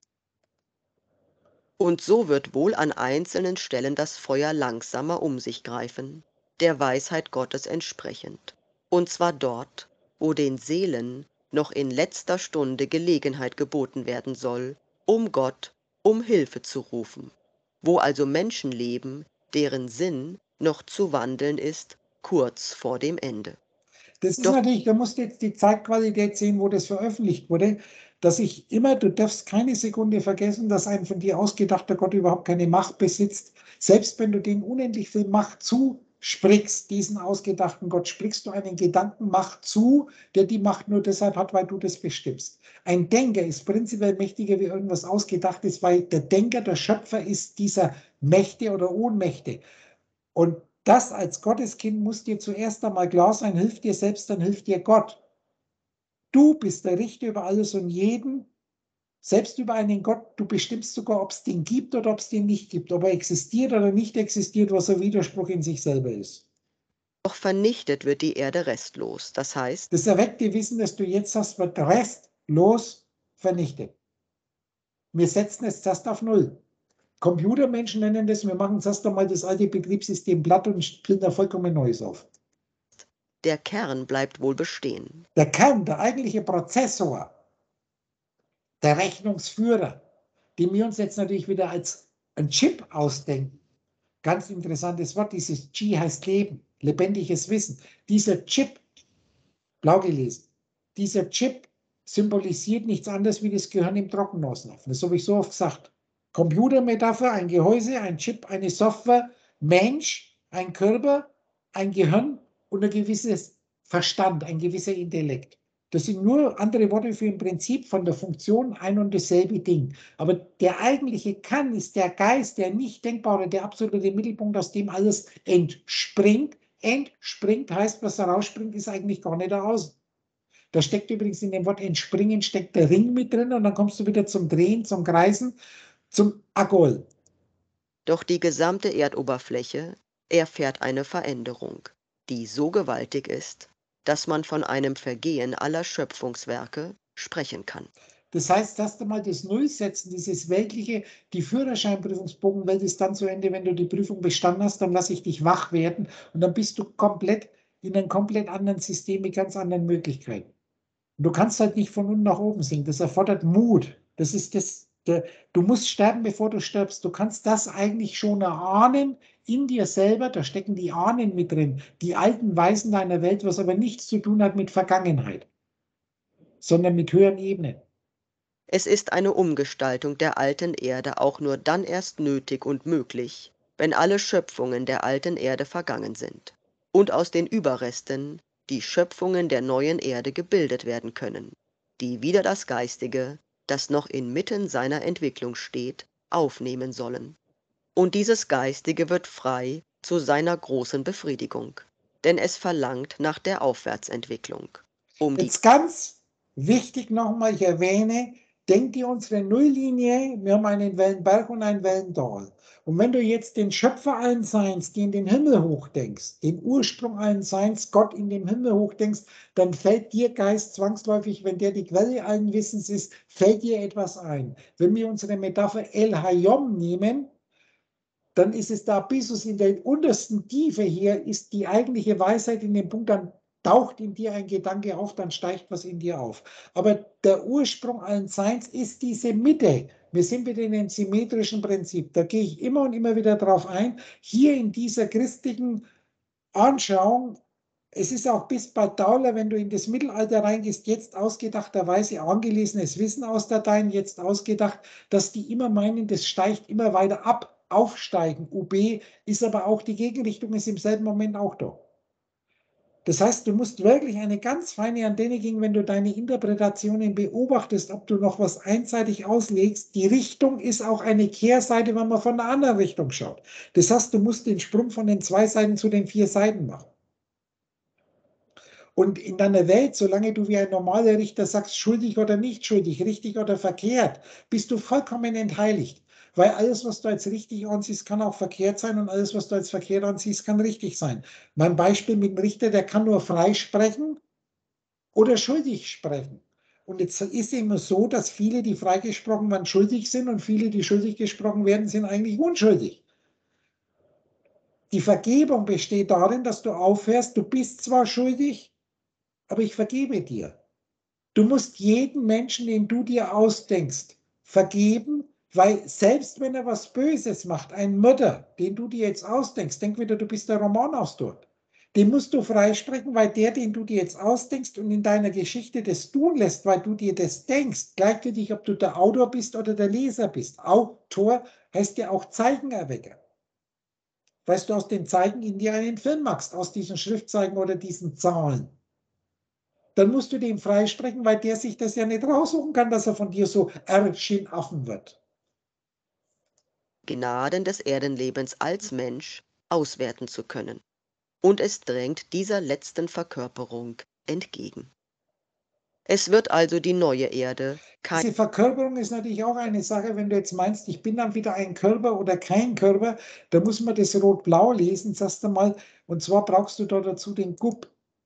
Und so wird wohl an einzelnen Stellen das Feuer langsamer um sich greifen, der Weisheit Gottes entsprechend, und zwar dort, wo den Seelen noch in letzter Stunde Gelegenheit geboten werden soll, um Gott um Hilfe zu rufen, wo also Menschen leben, deren Sinn noch zu wandeln ist, kurz vor dem Ende. Das ist Doch, natürlich, da musst du jetzt die Zeitqualität sehen, wo das veröffentlicht wurde, dass ich immer, du darfst keine Sekunde vergessen, dass ein von dir ausgedachter Gott überhaupt keine Macht besitzt. Selbst wenn du den unendlich viel Macht zusprichst, diesen ausgedachten Gott, sprichst du einen Gedanken Macht zu, der die Macht nur deshalb hat, weil du das bestimmst. Ein Denker ist prinzipiell mächtiger wie irgendwas Ausgedachtes, weil der Denker, der Schöpfer ist dieser Mächte oder Ohnmächte. Und das als Gotteskind muss dir zuerst einmal klar sein, hilft dir selbst, dann hilft dir Gott. Du bist der Richter über alles und jeden, selbst über einen Gott. Du bestimmst sogar, ob es den gibt oder ob es den nicht gibt, ob er existiert oder nicht existiert, was ein Widerspruch in sich selber ist. doch vernichtet wird die Erde restlos. Das heißt, Das erweckte Wissen, das du jetzt hast, wird restlos vernichtet. Wir setzen es erst auf Null. Computermenschen nennen das, wir machen erst einmal das alte Betriebssystem platt und spielen da vollkommen Neues auf. der Kern bleibt wohl bestehen. Der Kern, der eigentliche Prozessor, der Rechnungsführer, den wir uns jetzt natürlich wieder als ein Chip ausdenken. Ganz interessantes Wort, dieses G heißt Leben, lebendiges Wissen. Dieser Chip, blau gelesen, dieser Chip symbolisiert nichts anderes wie das Gehirn im Trockenauslaufen. Das habe ich so oft gesagt. Computermetapher, ein Gehäuse, ein Chip, eine Software, Mensch, ein Körper, ein Gehirn und ein gewisses Verstand, ein gewisser Intellekt. Das sind nur andere Worte für im Prinzip von der Funktion ein und dasselbe Ding. Aber der eigentliche Kern ist der Geist, der nicht denkbare, der absolute Mittelpunkt, aus dem alles entspringt. Entspringt heißt, was da rausspringt, ist eigentlich gar nicht da außen. Da steckt übrigens in dem Wort entspringen, steckt der Ring mit drin und dann kommst du wieder zum Drehen, zum Kreisen, zum Agol. Doch die gesamte Erdoberfläche erfährt eine Veränderung, die so gewaltig ist, dass man von einem Vergehen aller Schöpfungswerke sprechen kann. Das heißt, erst einmal das Nullsetzen, dieses weltliche, die Führerscheinprüfungsbogenwelt ist dann zu Ende, wenn du die Prüfung bestanden hast, dann lasse ich dich wach werden und dann bist du komplett in einem komplett anderen System mit ganz anderen Möglichkeiten. Und du kannst halt nicht von unten nach oben singen, das erfordert Mut. Das ist das, der, du musst sterben, bevor du stirbst. Du kannst das eigentlich schon erahnen in dir selber, da stecken die Ahnen mit drin, die alten Weisen deiner Welt, was aber nichts zu tun hat mit Vergangenheit, sondern mit höheren Ebenen. Es ist eine Umgestaltung der alten Erde auch nur dann erst nötig und möglich, wenn alle Schöpfungen der alten Erde vergangen sind und aus den Überresten die Schöpfungen der neuen Erde gebildet werden können, die wieder das Geistige, das noch inmitten seiner Entwicklung steht, aufnehmen sollen. Und dieses Geistige wird frei zu seiner großen Befriedigung, denn es verlangt nach der Aufwärtsentwicklung. Um die Jetzt ganz wichtig nochmal, ich erwähne, denk dir unsere Nulllinie, wir haben einen Wellenberg und ein Wellental. Und wenn du jetzt den Schöpfer allen Seins, die in den Himmel hochdenkst, den Ursprung allen Seins, Gott in den Himmel hochdenkst, dann fällt dir Geist zwangsläufig, wenn der die Quelle allen Wissens ist, fällt dir etwas ein. Wenn wir unsere Metapher El Hayom nehmen, dann ist es der Abyssus in der untersten Tiefe hier, ist die eigentliche Weisheit in dem Punkt, dann taucht in dir ein Gedanke auf, dann steigt was in dir auf. Aber der Ursprung allen Seins ist diese Mitte. Wir sind wieder in dem symmetrischen Prinzip. Da gehe ich immer und immer wieder drauf ein. Hier in dieser christlichen Anschauung, es ist auch bis bei Tauler, wenn du in das Mittelalter reingehst, jetzt ausgedachterweise angelesenes Wissen ausdateien, jetzt ausgedacht, dass die immer meinen, das steigt immer weiter ab, aufsteigen. U B ist aber auch, die Gegenrichtung ist im selben Moment auch da. Das heißt, du musst wirklich eine ganz feine Antenne gehen, wenn du deine Interpretationen beobachtest, ob du noch was einseitig auslegst. Die Richtung ist auch eine Kehrseite, wenn man von der anderen Richtung schaut. Das heißt, du musst den Sprung von den zwei Seiten zu den vier Seiten machen. Und in deiner Welt, solange du wie ein normaler Richter sagst, schuldig oder nicht schuldig, richtig oder verkehrt, bist du vollkommen entheiligt. Weil alles, was du als richtig ansiehst, kann auch verkehrt sein und alles, was du als verkehrt ansiehst, kann richtig sein. Mein Beispiel mit dem Richter, der kann nur freisprechen oder schuldig sprechen. Und jetzt ist es immer so, dass viele, die freigesprochen werden, schuldig sind und viele, die schuldig gesprochen werden, sind eigentlich unschuldig. Die Vergebung besteht darin, dass du aufhörst, du bist zwar schuldig, aber ich vergebe dir. Du musst jeden Menschen, den du dir ausdenkst, vergeben, weil selbst wenn er was Böses macht, ein Mörder, den du dir jetzt ausdenkst, denk wieder, du bist der Romanautor. Den musst du freisprechen, weil der, den du dir jetzt ausdenkst und in deiner Geschichte das tun lässt, weil du dir das denkst, gleichzeitig, ob du der Autor bist oder der Leser bist. Autor heißt ja auch Zeichenerwecker. Weißt du, aus den Zeichen in dir einen Film machst, aus diesen Schriftzeichen oder diesen Zahlen. Dann musst du dem freisprechen, weil der sich das ja nicht raussuchen kann, dass er von dir so Erdschinenaffen wird. Gnaden des Erdenlebens als Mensch auswerten zu können. Und es drängt dieser letzten Verkörperung entgegen. Es wird also die neue Erde kein... Diese Verkörperung ist natürlich auch eine Sache, wenn du jetzt meinst, ich bin dann wieder ein Körper oder kein Körper, da muss man das Rot-Blau lesen, sagst du mal, und zwar brauchst du da dazu den Gub.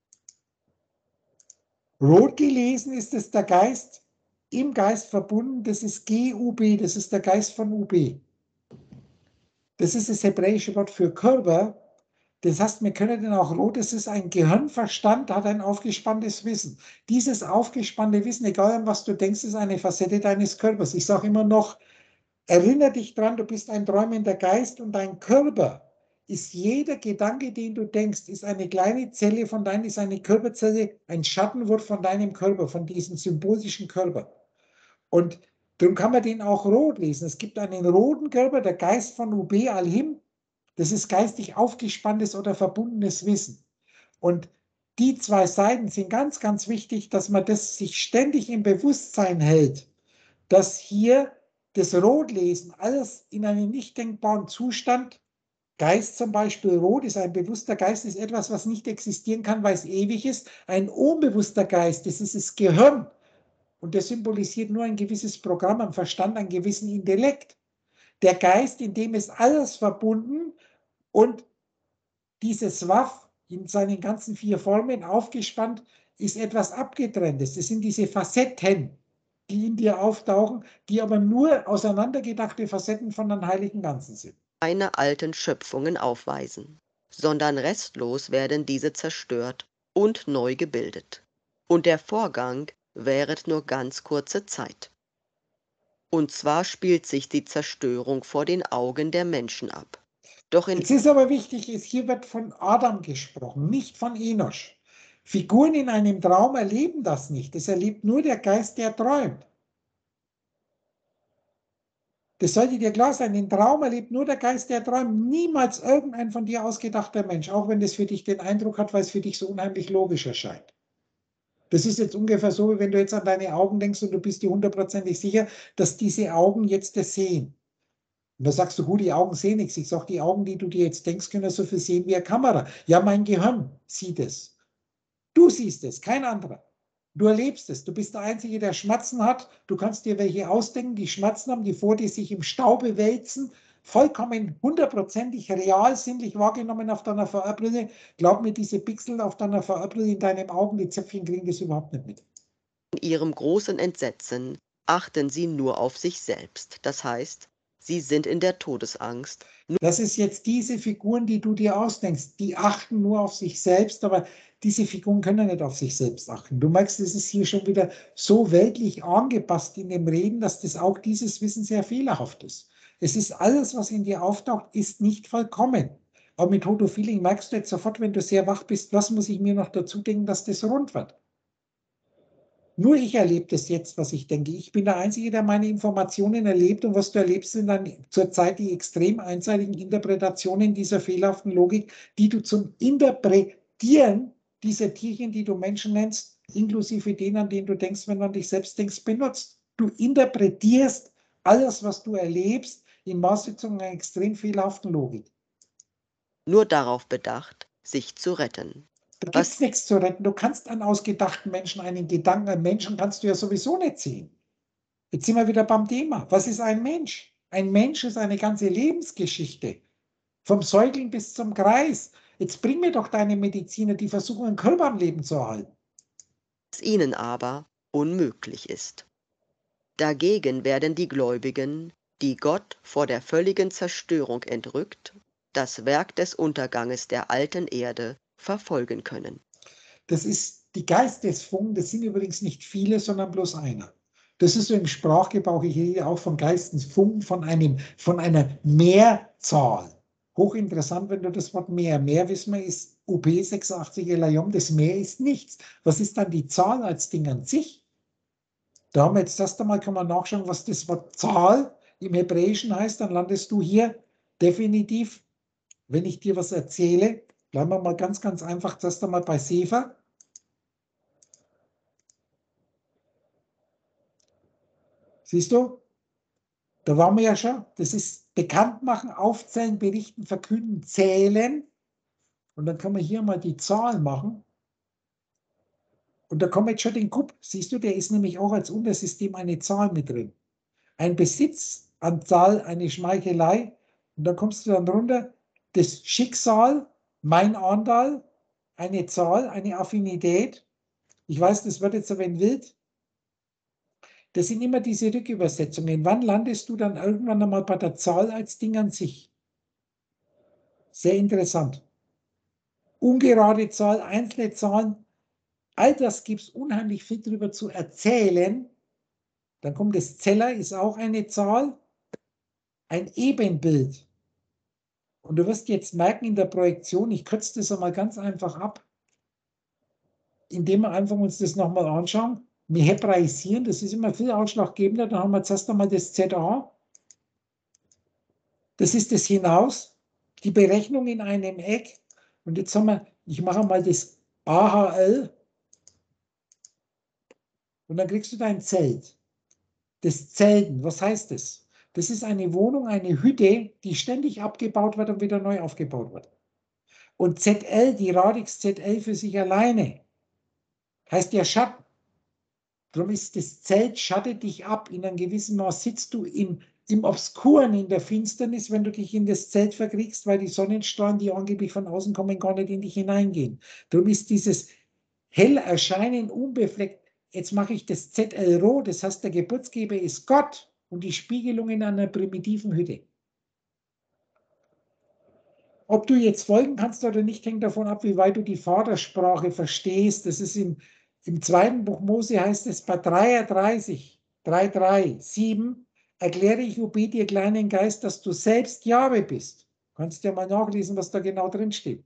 Rot gelesen ist es der Geist, im Geist verbunden, das ist G U B, das ist der Geist von U B. Das ist das hebräische Wort für Körper. Das heißt, wir können den auch rot, das ist ein Gehirnverstand, hat ein aufgespanntes Wissen. Dieses aufgespannte Wissen, egal an was du denkst, ist eine Facette deines Körpers. Ich sage immer noch, erinnere dich dran, du bist ein träumender Geist und dein Körper ist jeder Gedanke, den du denkst, ist eine kleine Zelle von deinem, ist eine Körperzelle, ein Schattenwurf von deinem Körper, von diesem symbolischen Körper. Und darum kann man den auch rot lesen. Es gibt einen roten Körper, der Geist von U B Al-Him. Das ist geistig aufgespanntes oder verbundenes Wissen. Und die zwei Seiten sind ganz, ganz wichtig, dass man das sich ständig im Bewusstsein hält, dass hier das Rotlesen alles in einem nicht denkbaren Zustand, Geist zum Beispiel rot ist ein bewusster Geist, ist etwas, was nicht existieren kann, weil es ewig ist. Ein unbewusster Geist, das ist das Gehirn. Und das symbolisiert nur ein gewisses Programm am Verstand, einen gewissen Intellekt. Der Geist, in dem ist alles verbunden und dieses Waff in seinen ganzen vier Formen aufgespannt, ist etwas Abgetrenntes. Das sind diese Facetten, die in dir auftauchen, die aber nur auseinandergedachte Facetten von einem heiligen Ganzen sind. Keine alten Schöpfungen aufweisen, sondern restlos werden diese zerstört und neu gebildet. Und der Vorgang währet nur ganz kurze Zeit. Und zwar spielt sich die Zerstörung vor den Augen der Menschen ab. Doch in Jetzt ist aber wichtig, hier wird von Adam gesprochen, nicht von Enosch. Figuren in einem Traum erleben das nicht. Das erlebt nur der Geist, der träumt. Das sollte dir klar sein, den Traum erlebt nur der Geist, der träumt, niemals irgendein von dir ausgedachter Mensch, auch wenn das für dich den Eindruck hat, weil es für dich so unheimlich logisch erscheint. Das ist jetzt ungefähr so, wie wenn du jetzt an deine Augen denkst und du bist dir hundertprozentig sicher, dass diese Augen jetzt das sehen. Und da sagst du, gut, die Augen sehen nichts. Ich sage, die Augen, die du dir jetzt denkst, können so viel sehen wie eine Kamera. Ja, mein Gehirn sieht es. Du siehst es, kein anderer. Du erlebst es. Du bist der Einzige, der Schmerzen hat. Du kannst dir welche ausdenken, die Schmerzen haben, die vor dir sich im Staube wälzen. Vollkommen hundertprozentig real, sinnlich wahrgenommen auf deiner V R-Brille. Glaub mir, diese Pixel auf deiner V R-Brille in deinen Augen, die Zäpfchen kriegen das überhaupt nicht mit. In ihrem großen Entsetzen achten sie nur auf sich selbst. Das heißt, sie sind in der Todesangst. Das ist jetzt diese Figuren, die du dir ausdenkst, die achten nur auf sich selbst, aber diese Figuren können nicht auf sich selbst achten. Du merkst, es ist hier schon wieder so weltlich angepasst in dem Reden, dass das auch dieses Wissen sehr fehlerhaft ist. Es ist alles, was in dir auftaucht, ist nicht vollkommen. Aber mit Hoto-Feeling merkst du jetzt sofort, wenn du sehr wach bist, was muss ich mir noch dazu denken, dass das rund wird. Nur ich erlebe das jetzt, was ich denke. Ich bin der Einzige, der meine Informationen erlebt und was du erlebst, sind dann zurzeit die extrem einseitigen Interpretationen dieser fehlerhaften Logik, die du zum Interpretieren dieser Tierchen, die du Menschen nennst, inklusive denen, an denen du denkst, wenn du an dich selbst denkst, benutzt. Du interpretierst alles, was du erlebst, in Maßsitzung einer extrem fehlerhaften Logik. Nur darauf bedacht, sich zu retten. Da gibt es nichts zu retten. Du kannst einen ausgedachten Menschen, einen Gedanken, einen Menschen kannst du ja sowieso nicht sehen. Jetzt sind wir wieder beim Thema. Was ist ein Mensch? Ein Mensch ist eine ganze Lebensgeschichte. Vom Säugling bis zum Kreis. Jetzt bring mir doch deine Mediziner, die versuchen, einen Körper am Leben zu erhalten. Was ihnen aber unmöglich ist. Dagegen werden die Gläubigen, die Gott vor der völligen Zerstörung entrückt, das Werk des Unterganges der alten Erde verfolgen können. Das ist die Geistesfunken, das sind übrigens nicht viele, sondern bloß einer. Das ist so im Sprachgebrauch, ich rede auch von Geistesfunken, von, einem, von einer Mehrzahl. Hochinteressant, wenn du das Wort Mehr, Mehr wissen wir, ist U P sechsundachtzig Elaiom, das mehr ist nichts. Was ist dann die Zahl als Ding an sich? Da haben wir jetzt erst einmal, kann man nachschauen, was das Wort Zahl im Hebräischen heißt, dann landest du hier definitiv, wenn ich dir was erzähle, bleiben wir mal ganz, ganz einfach, das einmal bei Sefer. Siehst du? Da waren wir ja schon. Das ist bekannt machen, aufzählen, berichten, verkünden, zählen. Und dann kann man hier mal die Zahl machen. Und da kommt jetzt schon den Kup. Siehst du, der ist nämlich auch als Untersystem eine Zahl mit drin. Ein Besitz an Zahl, eine Schmeichelei. Und da kommst du dann runter, das Schicksal, mein Anteil, eine Zahl, eine Affinität. Ich weiß, das wird jetzt ein wenig wild. Das sind immer diese Rückübersetzungen. Wann landest du dann irgendwann einmal bei der Zahl als Ding an sich? Sehr interessant. Ungerade Zahl, einzelne Zahlen, all das gibt es unheimlich viel darüber zu erzählen. Dann kommt das Zeller, ist auch eine Zahl, ein Ebenbild. Und du wirst jetzt merken in der Projektion, ich kürze das einmal ganz einfach ab, indem wir einfach uns das nochmal anschauen. Wir hebraisieren, das ist immer viel ausschlaggebender. Dann haben wir zuerst einmal das Z A. Das ist das Hinaus, die Berechnung in einem Eck. Und jetzt haben wir, ich mache mal das A H L. Und dann kriegst du dein Zelt. Das Zelten, was heißt das? Das ist eine Wohnung, eine Hütte, die ständig abgebaut wird und wieder neu aufgebaut wird. Und Z L, die Radix Z L für sich alleine, heißt ja Schatten. Darum ist das Zelt, schattet dich ab. In einem gewissen Maß sitzt du im, im Obskuren, in der Finsternis, wenn du dich in das Zelt verkriegst, weil die Sonnenstrahlen, die angeblich von außen kommen, gar nicht in dich hineingehen. Darum ist dieses Hellerscheinen unbefleckt. Jetzt mache ich das Z L rot, das heißt, der Geburtsgeber ist Gott und die Spiegelung in einer primitiven Hütte. Ob du jetzt folgen kannst oder nicht, hängt davon ab, wie weit du die Vatersprache verstehst. Das ist im, im zweiten Buch Mose, heißt es bei dreiunddreißig, drei, drei, sieben, erkläre ich, o B, dir kleinen Geist, dass du selbst Jahwe bist. Du kannst ja mal nachlesen, was da genau drin steht.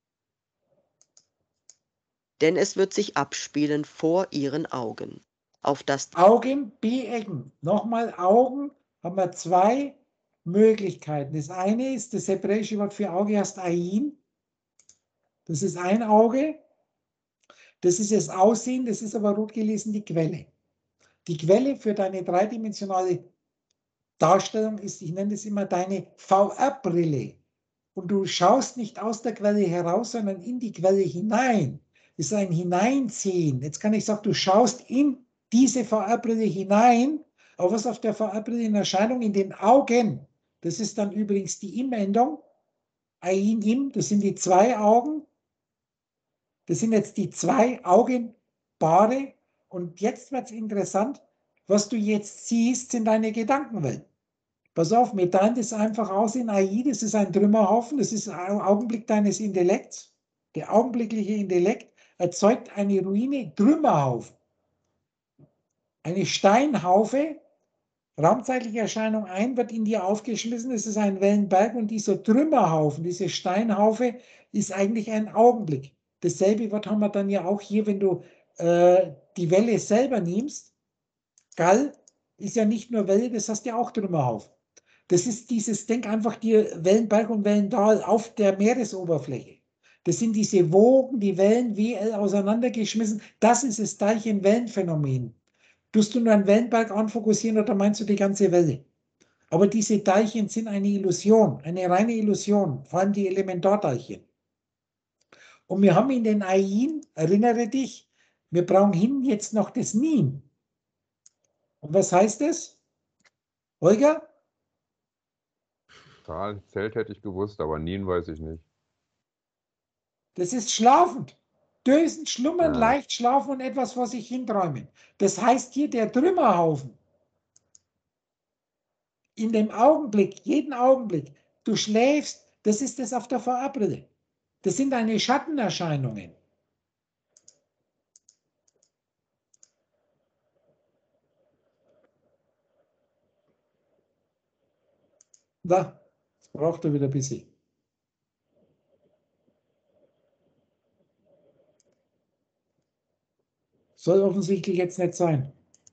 Denn es wird sich abspielen vor ihren Augen. Auf das Augen, Beecken. Nochmal Augen haben wir zwei Möglichkeiten. Das eine ist, das hebräische Wort für Auge heißt Ain. Das ist ein Auge. Das ist das Aussehen, das ist aber rot gelesen die Quelle. Die Quelle für deine dreidimensionale Darstellung ist, ich nenne das immer deine V R-Brille. Und du schaust nicht aus der Quelle heraus, sondern in die Quelle hinein. Das ist ein Hineinziehen. Jetzt kann ich sagen, du schaust in diese V R-Brille hinein, aber was auf der V R-Brille in Erscheinung in den Augen, das ist dann übrigens die Im-Endung, Ain Im, das sind die zwei Augen, das sind jetzt die zwei Augenpaare und jetzt wird es interessant, was du jetzt siehst, sind deine Gedankenwelt. Pass auf, wir teilen das einfach aus in A I, das ist ein Trümmerhaufen, das ist ein Augenblick deines Intellekts. Der augenblickliche Intellekt erzeugt eine Ruine, Trümmerhaufen. Eine Steinhaufe, raumzeitliche Erscheinung ein, wird in dir aufgeschmissen, das ist ein Wellenberg und dieser Trümmerhaufen, diese Steinhaufe ist eigentlich ein Augenblick. Dasselbe Wort haben wir dann ja auch hier, wenn du äh, die Welle selber nimmst. Gall ist ja nicht nur Welle, das heißt ja auch Trümmerhaufen. Das ist dieses, denk einfach dir Wellenberg und Wellental auf der Meeresoberfläche. Das sind diese Wogen, die Wellen W L auseinandergeschmissen. Das ist das Teilchen-Wellenphänomen. Tust du nur einen Wellenberg anfokussieren oder meinst du die ganze Welle? Aber diese Teilchen sind eine Illusion, eine reine Illusion, vor allem die Elementarteilchen. Und wir haben in den Ain, erinnere dich, wir brauchen hin jetzt noch das Nin. Und was heißt das? Holger? Zahl, Zelt hätte ich gewusst, aber Nien weiß ich nicht. Das ist schlafend. Dösen, schlummern, Ja. leicht schlafen und etwas vor sich hinträumen. Das heißt hier der Trümmerhaufen. In dem Augenblick, jeden Augenblick, du schläfst, das ist das auf der V R-Brille. Das sind deine Schattenerscheinungen. Da, jetzt braucht er wieder ein bisschen. Soll offensichtlich jetzt nicht sein.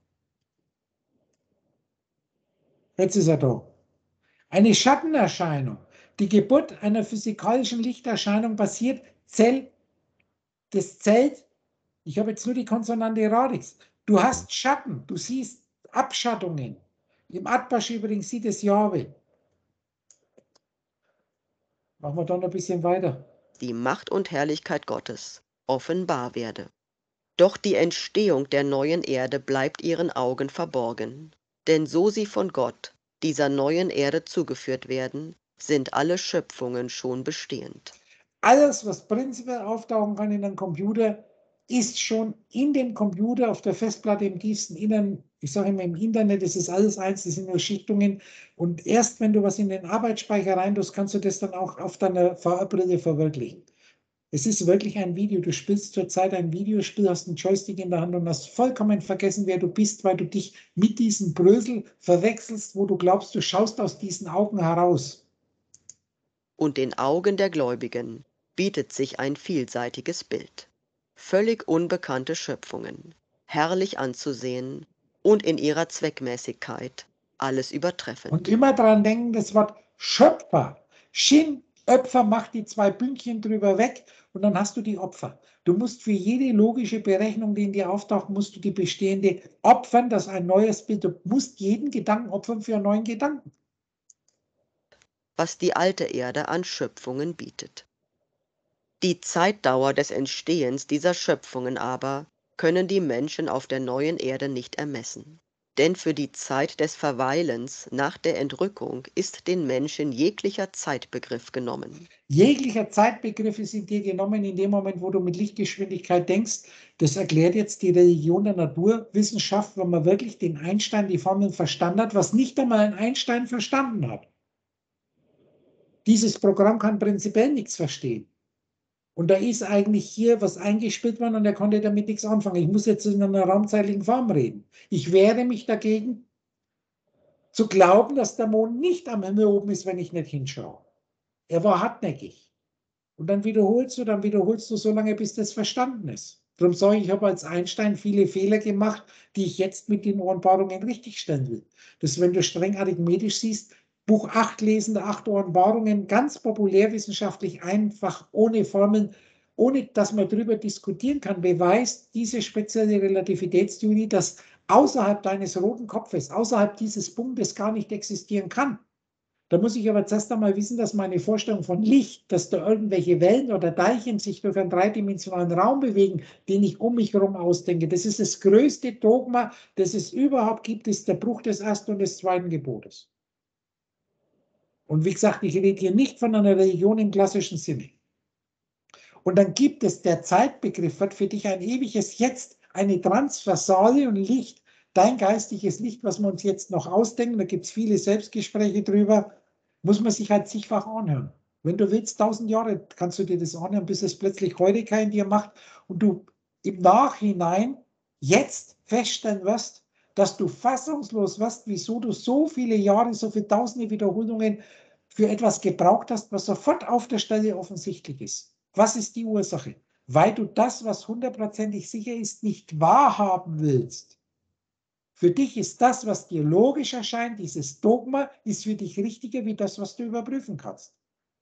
Jetzt ist er da. Eine Schattenerscheinung. Die Geburt einer physikalischen Lichterscheinung passiert, Zell, das Zelt, ich habe jetzt nur die Konsonante Radix. Du hast Schatten, du siehst Abschattungen. Im Atbasch übrigens sieht es Jahwe. Machen wir dann ein bisschen weiter. Die Macht und Herrlichkeit Gottes offenbar werde. Doch die Entstehung der neuen Erde bleibt ihren Augen verborgen. Denn so sie von Gott, dieser neuen Erde zugeführt werden, sind alle Schöpfungen schon bestehend. Alles, was prinzipiell auftauchen kann in einem Computer, ist schon in dem Computer auf der Festplatte im tiefsten Innern. Ich sage immer, im Internet ist es alles eins, das sind nur Schichtungen. Und erst wenn du was in den Arbeitsspeicher rein tust, kannst du das dann auch auf deiner V R-Brille verwirklichen. Es ist wirklich ein Video. Du spielst zurzeit ein Videospiel, hast einen Joystick in der Hand und hast vollkommen vergessen, wer du bist, weil du dich mit diesem Brösel verwechselst, wo du glaubst, du schaust aus diesen Augen heraus. Und den Augen der Gläubigen bietet sich ein vielseitiges Bild. Völlig unbekannte Schöpfungen, herrlich anzusehen und in ihrer Zweckmäßigkeit alles übertreffend. Und immer dran denken, das Wort Schöpfer, Shin, Öpfer, macht die zwei Bündchen drüber weg und dann hast du die Opfer. Du musst für jede logische Berechnung, die in dir auftaucht, musst du die bestehende opfern, das ist ein neues Bild. Du musst jeden Gedanken opfern für einen neuen Gedanken. Was die alte Erde an Schöpfungen bietet. Die Zeitdauer des Entstehens dieser Schöpfungen aber können die Menschen auf der neuen Erde nicht ermessen. Denn für die Zeit des Verweilens nach der Entrückung ist den Menschen jeglicher Zeitbegriff genommen. Jeglicher Zeitbegriff ist in dir genommen in dem Moment, wo du mit Lichtgeschwindigkeit denkst. Das erklärt jetzt die Religion der Naturwissenschaft, wenn man wirklich den Einstein die Formeln verstanden hat, was nicht einmal ein Einstein verstanden hat. Dieses Programm kann prinzipiell nichts verstehen. Und da ist eigentlich hier was eingespielt worden und er konnte damit nichts anfangen. Ich muss jetzt in einer raumzeitlichen Form reden. Ich wehre mich dagegen, zu glauben, dass der Mond nicht am Himmel oben ist, wenn ich nicht hinschaue. Er war hartnäckig. Und dann wiederholst du, dann wiederholst du so lange, bis das verstanden ist. Darum sage ich, ich habe als Einstein viele Fehler gemacht, die ich jetzt mit den Offenbarungen richtigstellen will. Das, wenn du streng arithmetisch siehst, Buch acht lesen, acht Offenbarungen, ganz populärwissenschaftlich einfach, ohne Formeln, ohne dass man darüber diskutieren kann, beweist diese spezielle Relativitätstheorie, dass außerhalb deines roten Kopfes, außerhalb dieses Punktes gar nicht existieren kann. Da muss ich aber zuerst einmal wissen, dass meine Vorstellung von Licht, dass da irgendwelche Wellen oder Teilchen sich durch einen dreidimensionalen Raum bewegen, den ich um mich herum ausdenke, das ist das größte Dogma, das es überhaupt gibt, ist der Bruch des ersten und des zweiten Gebotes. Und wie gesagt, ich rede hier nicht von einer Religion im klassischen Sinne. Und dann gibt es, der Zeitbegriff wird für dich ein ewiges Jetzt, eine Transversale und Licht, dein geistiges Licht, was wir uns jetzt noch ausdenken, da gibt es viele Selbstgespräche drüber, muss man sich halt zigfach anhören. Wenn du willst, tausend Jahre kannst du dir das anhören, bis es plötzlich Heureka in dir macht und du im Nachhinein jetzt feststellen wirst, dass du fassungslos wirst, wieso du so viele Jahre, so viele tausende Wiederholungen für etwas gebraucht hast, was sofort auf der Stelle offensichtlich ist. Was ist die Ursache? Weil du das, was hundertprozentig sicher ist, nicht wahrhaben willst. Für dich ist das, was dir logisch erscheint, dieses Dogma, ist für dich richtiger wie das, was du überprüfen kannst.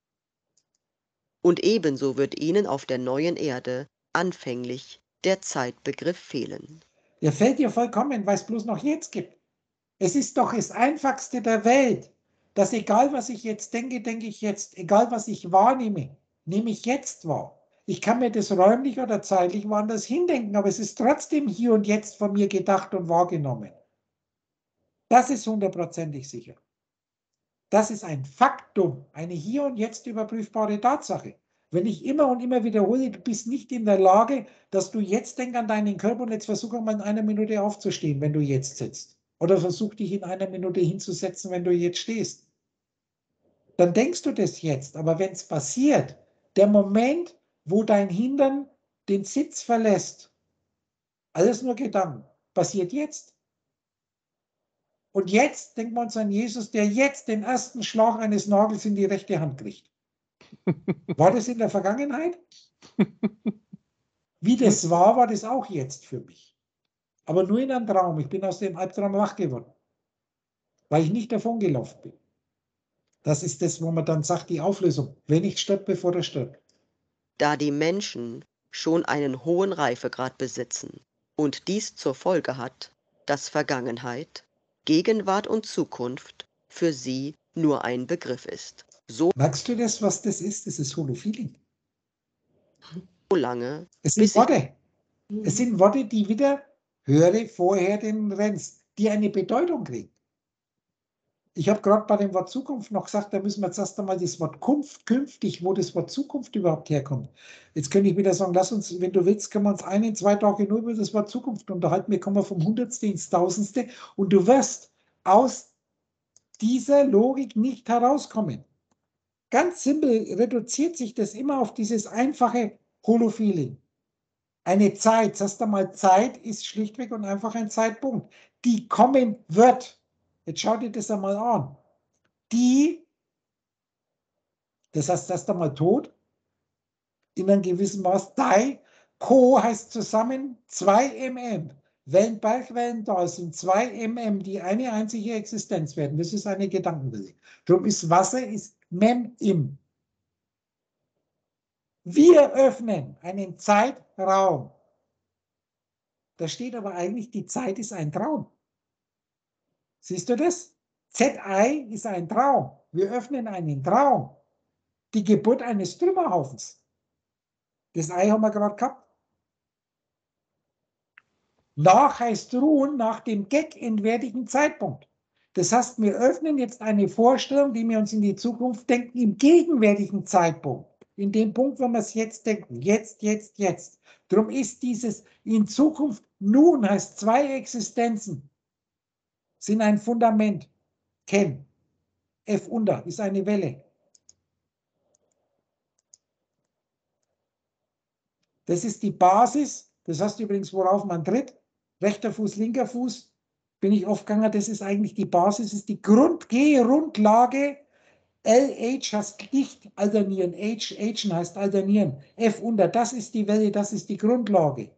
Und ebenso wird ihnen auf der neuen Erde anfänglich der Zeitbegriff fehlen. Der fällt dir vollkommen, weil es bloß noch jetzt gibt. Es ist doch das Einfachste der Welt, dass egal, was ich jetzt denke, denke ich jetzt. Egal, was ich wahrnehme, nehme ich jetzt wahr. Ich kann mir das räumlich oder zeitlich woanders hindenken, aber es ist trotzdem hier und jetzt von mir gedacht und wahrgenommen. Das ist hundertprozentig sicher. Das ist ein Faktum, eine hier und jetzt überprüfbare Tatsache. Wenn ich immer und immer wiederhole, du bist nicht in der Lage, dass du jetzt denk an deinen Körper und jetzt versuche mal in einer Minute aufzustehen, wenn du jetzt sitzt. Oder versuch dich in einer Minute hinzusetzen, wenn du jetzt stehst. Dann denkst du das jetzt, aber wenn es passiert, der Moment, wo dein Hintern den Sitz verlässt, alles nur Gedanken, passiert jetzt. Und jetzt denken wir uns an Jesus, der jetzt den ersten Schlag eines Nagels in die rechte Hand kriegt. War das in der Vergangenheit? Wie das war, war das auch jetzt für mich. Aber nur in einem Traum. Ich bin aus dem Albtraum wach geworden, weil ich nicht davon gelaufen bin. Das ist das, wo man dann sagt, die Auflösung. Wenn ich stirbt, bevor er stirbt. Da die Menschen schon einen hohen Reifegrad besitzen und dies zur Folge hat, dass Vergangenheit, Gegenwart und Zukunft für sie nur ein Begriff ist. So Merkst du das, was das ist? Das ist Holofeeling. lange, Es bis sind ich Worte. Es sind Worte, die wieder, höre vorher den Renz, die eine Bedeutung kriegen. Ich habe gerade bei dem Wort Zukunft noch gesagt, da müssen wir jetzt erst einmal das Wort Kunft, künftig, wo das Wort Zukunft überhaupt herkommt. Jetzt könnte ich wieder sagen, lass uns, wenn du willst, können wir uns ein, zwei Tage nur über das Wort Zukunft unterhalten. Wir kommen vom Hundertste ins Tausendste und du wirst aus dieser Logik nicht herauskommen. Ganz simpel reduziert sich das immer auf dieses einfache Holofeeling. Eine Zeit, sagst du mal, Zeit ist schlichtweg und einfach ein Zeitpunkt, die kommen wird. Jetzt schau dir das einmal an. Die, das heißt erst einmal tot, in einem gewissen Maß, die, Co heißt zusammen zwei Millimeter. Wenn Bergwellen da sind, zwei Millimeter, die eine einzige Existenz werden, das ist eine Gedankenwelle. Darum ist Wasser, ist Mem im. Wir öffnen einen Zeitraum. Da steht aber eigentlich, die Zeit ist ein Traum. Siehst du das? Z I ist ein Traum. Wir öffnen einen Traum. Die Geburt eines Trümmerhaufens. Das Ei haben wir gerade gehabt. Nach heißt ruhen nach dem gegenwärtigen Zeitpunkt. Das heißt, wir öffnen jetzt eine Vorstellung, die wir uns in die Zukunft denken, im gegenwärtigen Zeitpunkt. In dem Punkt, wo wir es jetzt denken. Jetzt, jetzt, jetzt. Darum ist dieses in Zukunft nun heißt zwei Existenzen sind ein Fundament. Ken. F unter ist eine Welle. Das ist die Basis. Das heißt übrigens, worauf man tritt. Rechter Fuß, linker Fuß. Bin ich oft gegangen. Das ist eigentlich die Basis, ist die Grund, Grundlage. L H heißt nicht alternieren. H, H heißt alternieren. F unter, das ist die Welle, das ist die Grundlage.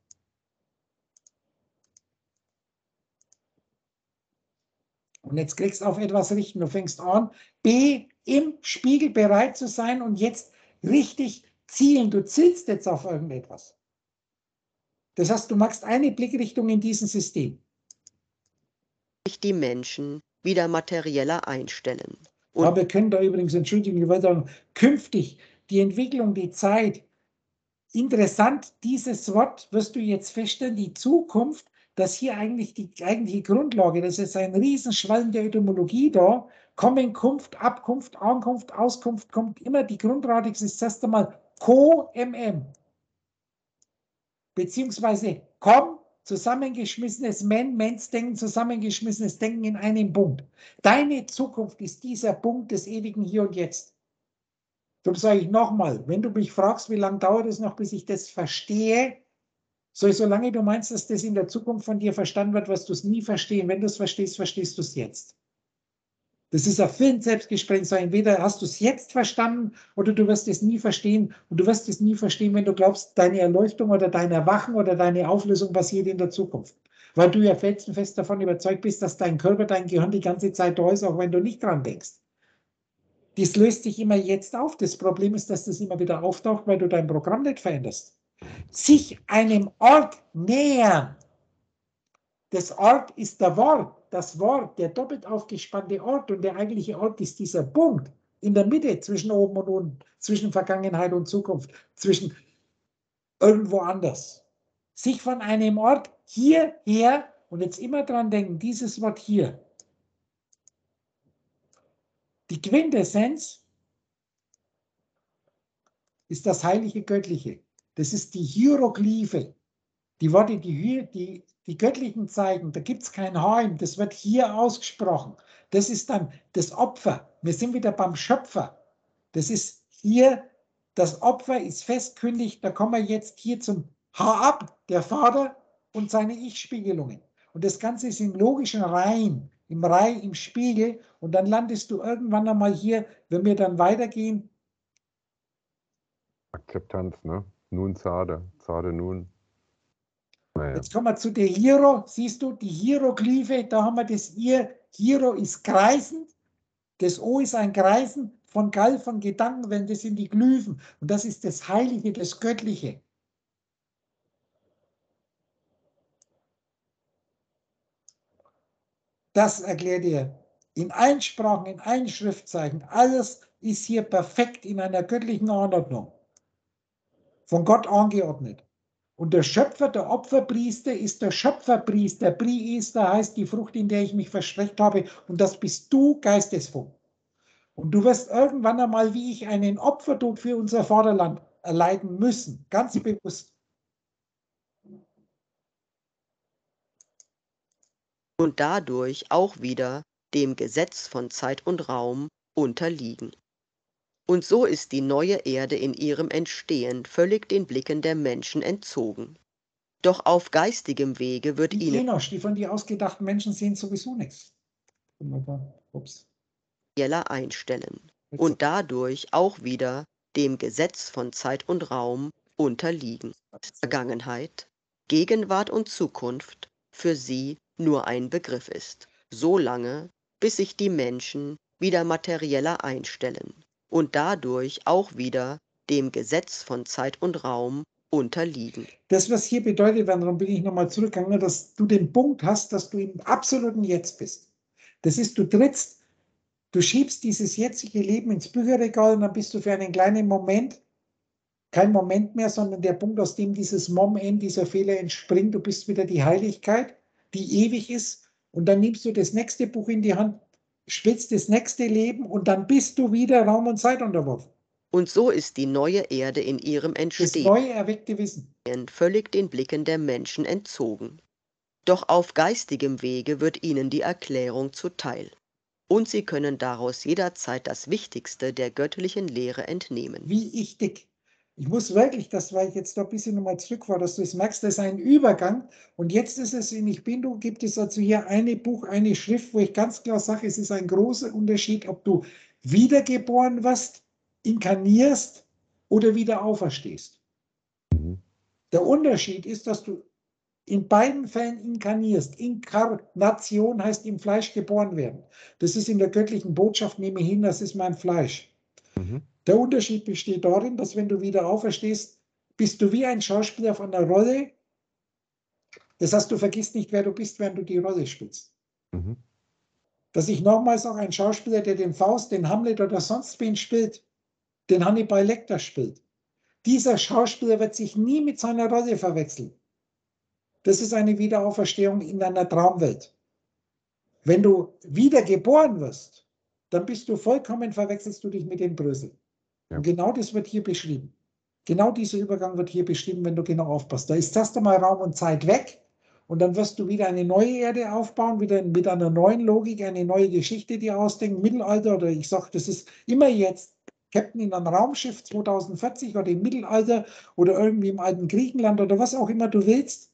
Und jetzt kriegst du auf etwas richten. Du fängst an, B, im Spiegel bereit zu sein und jetzt richtig zielen. Du zielst jetzt auf irgendetwas. Das heißt, du machst eine Blickrichtung in diesem System. sich die Menschen wieder materieller einstellen. Und Ja, wir können da übrigens, Entschuldigung, ich wollte sagen, künftig die Entwicklung, die Zeit. Interessant, dieses Wort wirst du jetzt feststellen, die Zukunft, dass hier eigentlich die eigentliche Grundlage, das ist ein Riesenschwallen der Etymologie da, Kommen, Kunft, Abkunft, Ankunft, Auskunft, kommt immer die Grundlage, das ist erst einmal Co-M-M, beziehungsweise Komm, zusammengeschmissenes Men, Mensdenken, zusammengeschmissenes Denken in einem Punkt. Deine Zukunft ist dieser Punkt des ewigen Hier und Jetzt. Darum sage ich nochmal, wenn du mich fragst, wie lange dauert es noch, bis ich das verstehe, so solange du meinst, dass das in der Zukunft von dir verstanden wird, wirst du es nie verstehen. Wenn du es verstehst, verstehst du es jetzt. Das ist ein Film-Selbstgespräch, so entweder hast du es jetzt verstanden oder du wirst es nie verstehen. Und du wirst es nie verstehen, wenn du glaubst, deine Erleuchtung oder dein Erwachen oder deine Auflösung passiert in der Zukunft. Weil du ja felsenfest davon überzeugt bist, dass dein Körper, dein Gehirn die ganze Zeit da ist, auch wenn du nicht dran denkst. Das löst sich immer jetzt auf. Das Problem ist, dass das immer wieder auftaucht, weil du dein Programm nicht veränderst. Sich einem Ort nähern. Das Ort ist der Wort, das Wort, der doppelt aufgespannte Ort und der eigentliche Ort ist dieser Punkt in der Mitte zwischen oben und unten, zwischen Vergangenheit und Zukunft, zwischen irgendwo anders. Sich von einem Ort hierher und jetzt immer dran denken, dieses Wort hier. Die Quintessenz ist das heilige Göttliche. Das ist die Hieroglyphe. Die Worte, die, die, die göttlichen Zeichen, da gibt es kein Heim, das wird hier ausgesprochen. Das ist dann das Opfer. Wir sind wieder beim Schöpfer. Das ist hier, das Opfer ist festkündigt, da kommen wir jetzt hier zum H-Ab, der Vater und seine Ich-Spiegelungen. Und das Ganze ist im logischen Reihen, im Reih, im Spiegel und dann landest du irgendwann einmal hier, wenn wir dann weitergehen. Akzeptanz, ne? Nun Zade, Zade nun. Naja. Jetzt kommen wir zu der Hiero. Siehst du, die Hieroglyphe, da haben wir das I. Hiero ist kreisend. Das O ist ein Kreisen von Gall, von Gedanken, wenn das sind die Glyphen. Und das ist das Heilige, das Göttliche. Das erklärt ihr in Einsprachen, in ein Schriftzeichen. Alles ist hier perfekt in einer göttlichen Anordnung. Von Gott angeordnet. Und der Schöpfer, der Opferpriester, ist der Schöpferpriester. Priester heißt die Frucht, in der ich mich verstreckt habe. Und das bist du, geistesvoll. Und du wirst irgendwann einmal, wie ich, einen Opfertod für unser Vaterland erleiden müssen. Ganz bewusst. Und dadurch auch wieder dem Gesetz von Zeit und Raum unterliegen. Und so ist die neue Erde in ihrem Entstehen völlig den Blicken der Menschen entzogen. Doch auf geistigem Wege wird Die ihnen Enosch, die von dir ausgedachten Menschen sehen sowieso nichts. Ups. Jeller einstellen und dadurch auch wieder dem Gesetz von Zeit und Raum unterliegen. Vergangenheit, Gegenwart und Zukunft für sie nur ein Begriff ist, solange bis sich die Menschen wieder materieller einstellen und dadurch auch wieder dem Gesetz von Zeit und Raum unterliegen. Das, was hier bedeutet, darum bin ich nochmal zurückgegangen, dass du den Punkt hast, dass du im absoluten Jetzt bist. Das ist, du trittst, du schiebst dieses jetzige Leben ins Bücherregal und dann bist du für einen kleinen Moment, kein Moment mehr, sondern der Punkt, aus dem dieses Mom-End, dieser Fehler entspringt. Du bist wieder die Heiligkeit, die ewig ist. Und dann nimmst du das nächste Buch in die Hand, spielst das nächste Leben und dann bist du wieder Raum und Zeit unterworfen. Und so ist die neue Erde in ihrem Das Entstehen neue erweckte Wissen. völlig den Blicken der Menschen entzogen. Doch auf geistigem Wege wird ihnen die Erklärung zuteil. Und sie können daraus jederzeit das Wichtigste der göttlichen Lehre entnehmen. Wie ich dick. Ich muss wirklich, das war ich jetzt da ein bisschen nochmal zurück war, dass du es merkst, das ist ein Übergang. Und jetzt ist es in Ich Bin Du, gibt es also hier eine Buch, eine Schrift, wo ich ganz klar sage, es ist ein großer Unterschied, ob du wiedergeboren wirst, inkarnierst oder wieder auferstehst. Mhm. Der Unterschied ist, dass du in beiden Fällen inkarnierst. Inkarnation heißt im Fleisch geboren werden. Das ist in der göttlichen Botschaft, nehme hin, das ist mein Fleisch. Mhm. Der Unterschied besteht darin, dass wenn du wieder auferstehst, bist du wie ein Schauspieler von einer Rolle. Das heißt, du vergisst nicht, wer du bist, während du die Rolle spielst. Mhm. Dass ich nochmals auch ein Schauspieler, der den Faust, den Hamlet oder sonst wen spielt, den Hannibal Lecter spielt. Dieser Schauspieler wird sich nie mit seiner Rolle verwechseln. Das ist eine Wiederauferstehung in einer Traumwelt. Wenn du wieder geboren wirst, dann bist du vollkommen, verwechselst du dich mit den Bröseln. Ja. Und genau das wird hier beschrieben. Genau dieser Übergang wird hier beschrieben, wenn du genau aufpasst. Da ist erst einmal Raum und Zeit weg und dann wirst du wieder eine neue Erde aufbauen, wieder mit einer neuen Logik, eine neue Geschichte dir ausdenken. Mittelalter oder ich sage, das ist immer jetzt. Captain in einem Raumschiff zweitausendvierzig oder im Mittelalter oder irgendwie im alten Griechenland oder was auch immer du willst.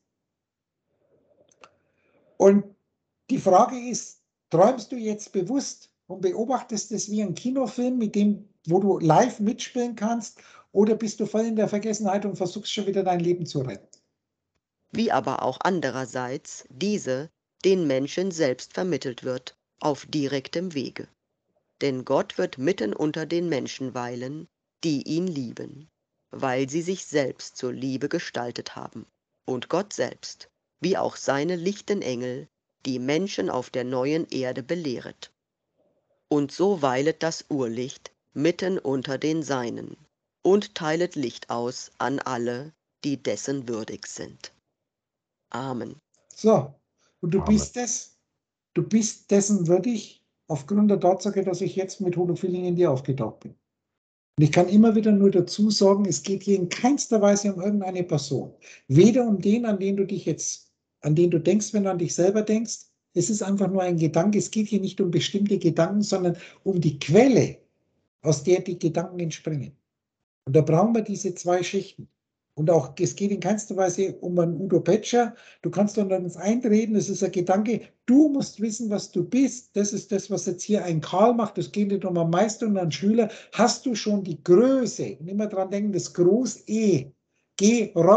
Und die Frage ist, träumst du jetzt bewusst und beobachtest es wie ein Kinofilm, mit dem, wo du live mitspielen kannst, oder bist du voll in der Vergessenheit und versuchst schon wieder dein Leben zu retten? Wie aber auch andererseits diese den Menschen selbst vermittelt wird, auf direktem Wege. Denn Gott wird mitten unter den Menschen weilen, die ihn lieben, weil sie sich selbst zur Liebe gestaltet haben. Und Gott selbst, wie auch seine lichten Engel, die Menschen auf der neuen Erde belehret. Und so weilet das Urlicht mitten unter den Seinen und teilet Licht aus an alle, die dessen würdig sind. Amen. So, und du Amen. bist es, du bist dessen würdig, aufgrund der Tatsache, dass ich jetzt mit Holo Feeling in dir aufgetaucht bin. Und ich kann immer wieder nur dazu sagen, es geht hier in keinster Weise um irgendeine Person. Weder um den, an den du dich jetzt, an den du denkst, wenn du an dich selber denkst. Es ist einfach nur ein Gedanke. Es geht hier nicht um bestimmte Gedanken, sondern um die Quelle, aus der die Gedanken entspringen. Und da brauchen wir diese zwei Schichten. Und auch, es geht in keinster Weise um einen Udo Petscher. Du kannst dann uns einreden, das ist ein Gedanke, du musst wissen, was du bist. Das ist das, was jetzt hier ein Karl macht. Das geht nicht um einen Meister und einen Schüler. Hast du schon die Größe, und immer dran denken, das Groß-E, G, Ross,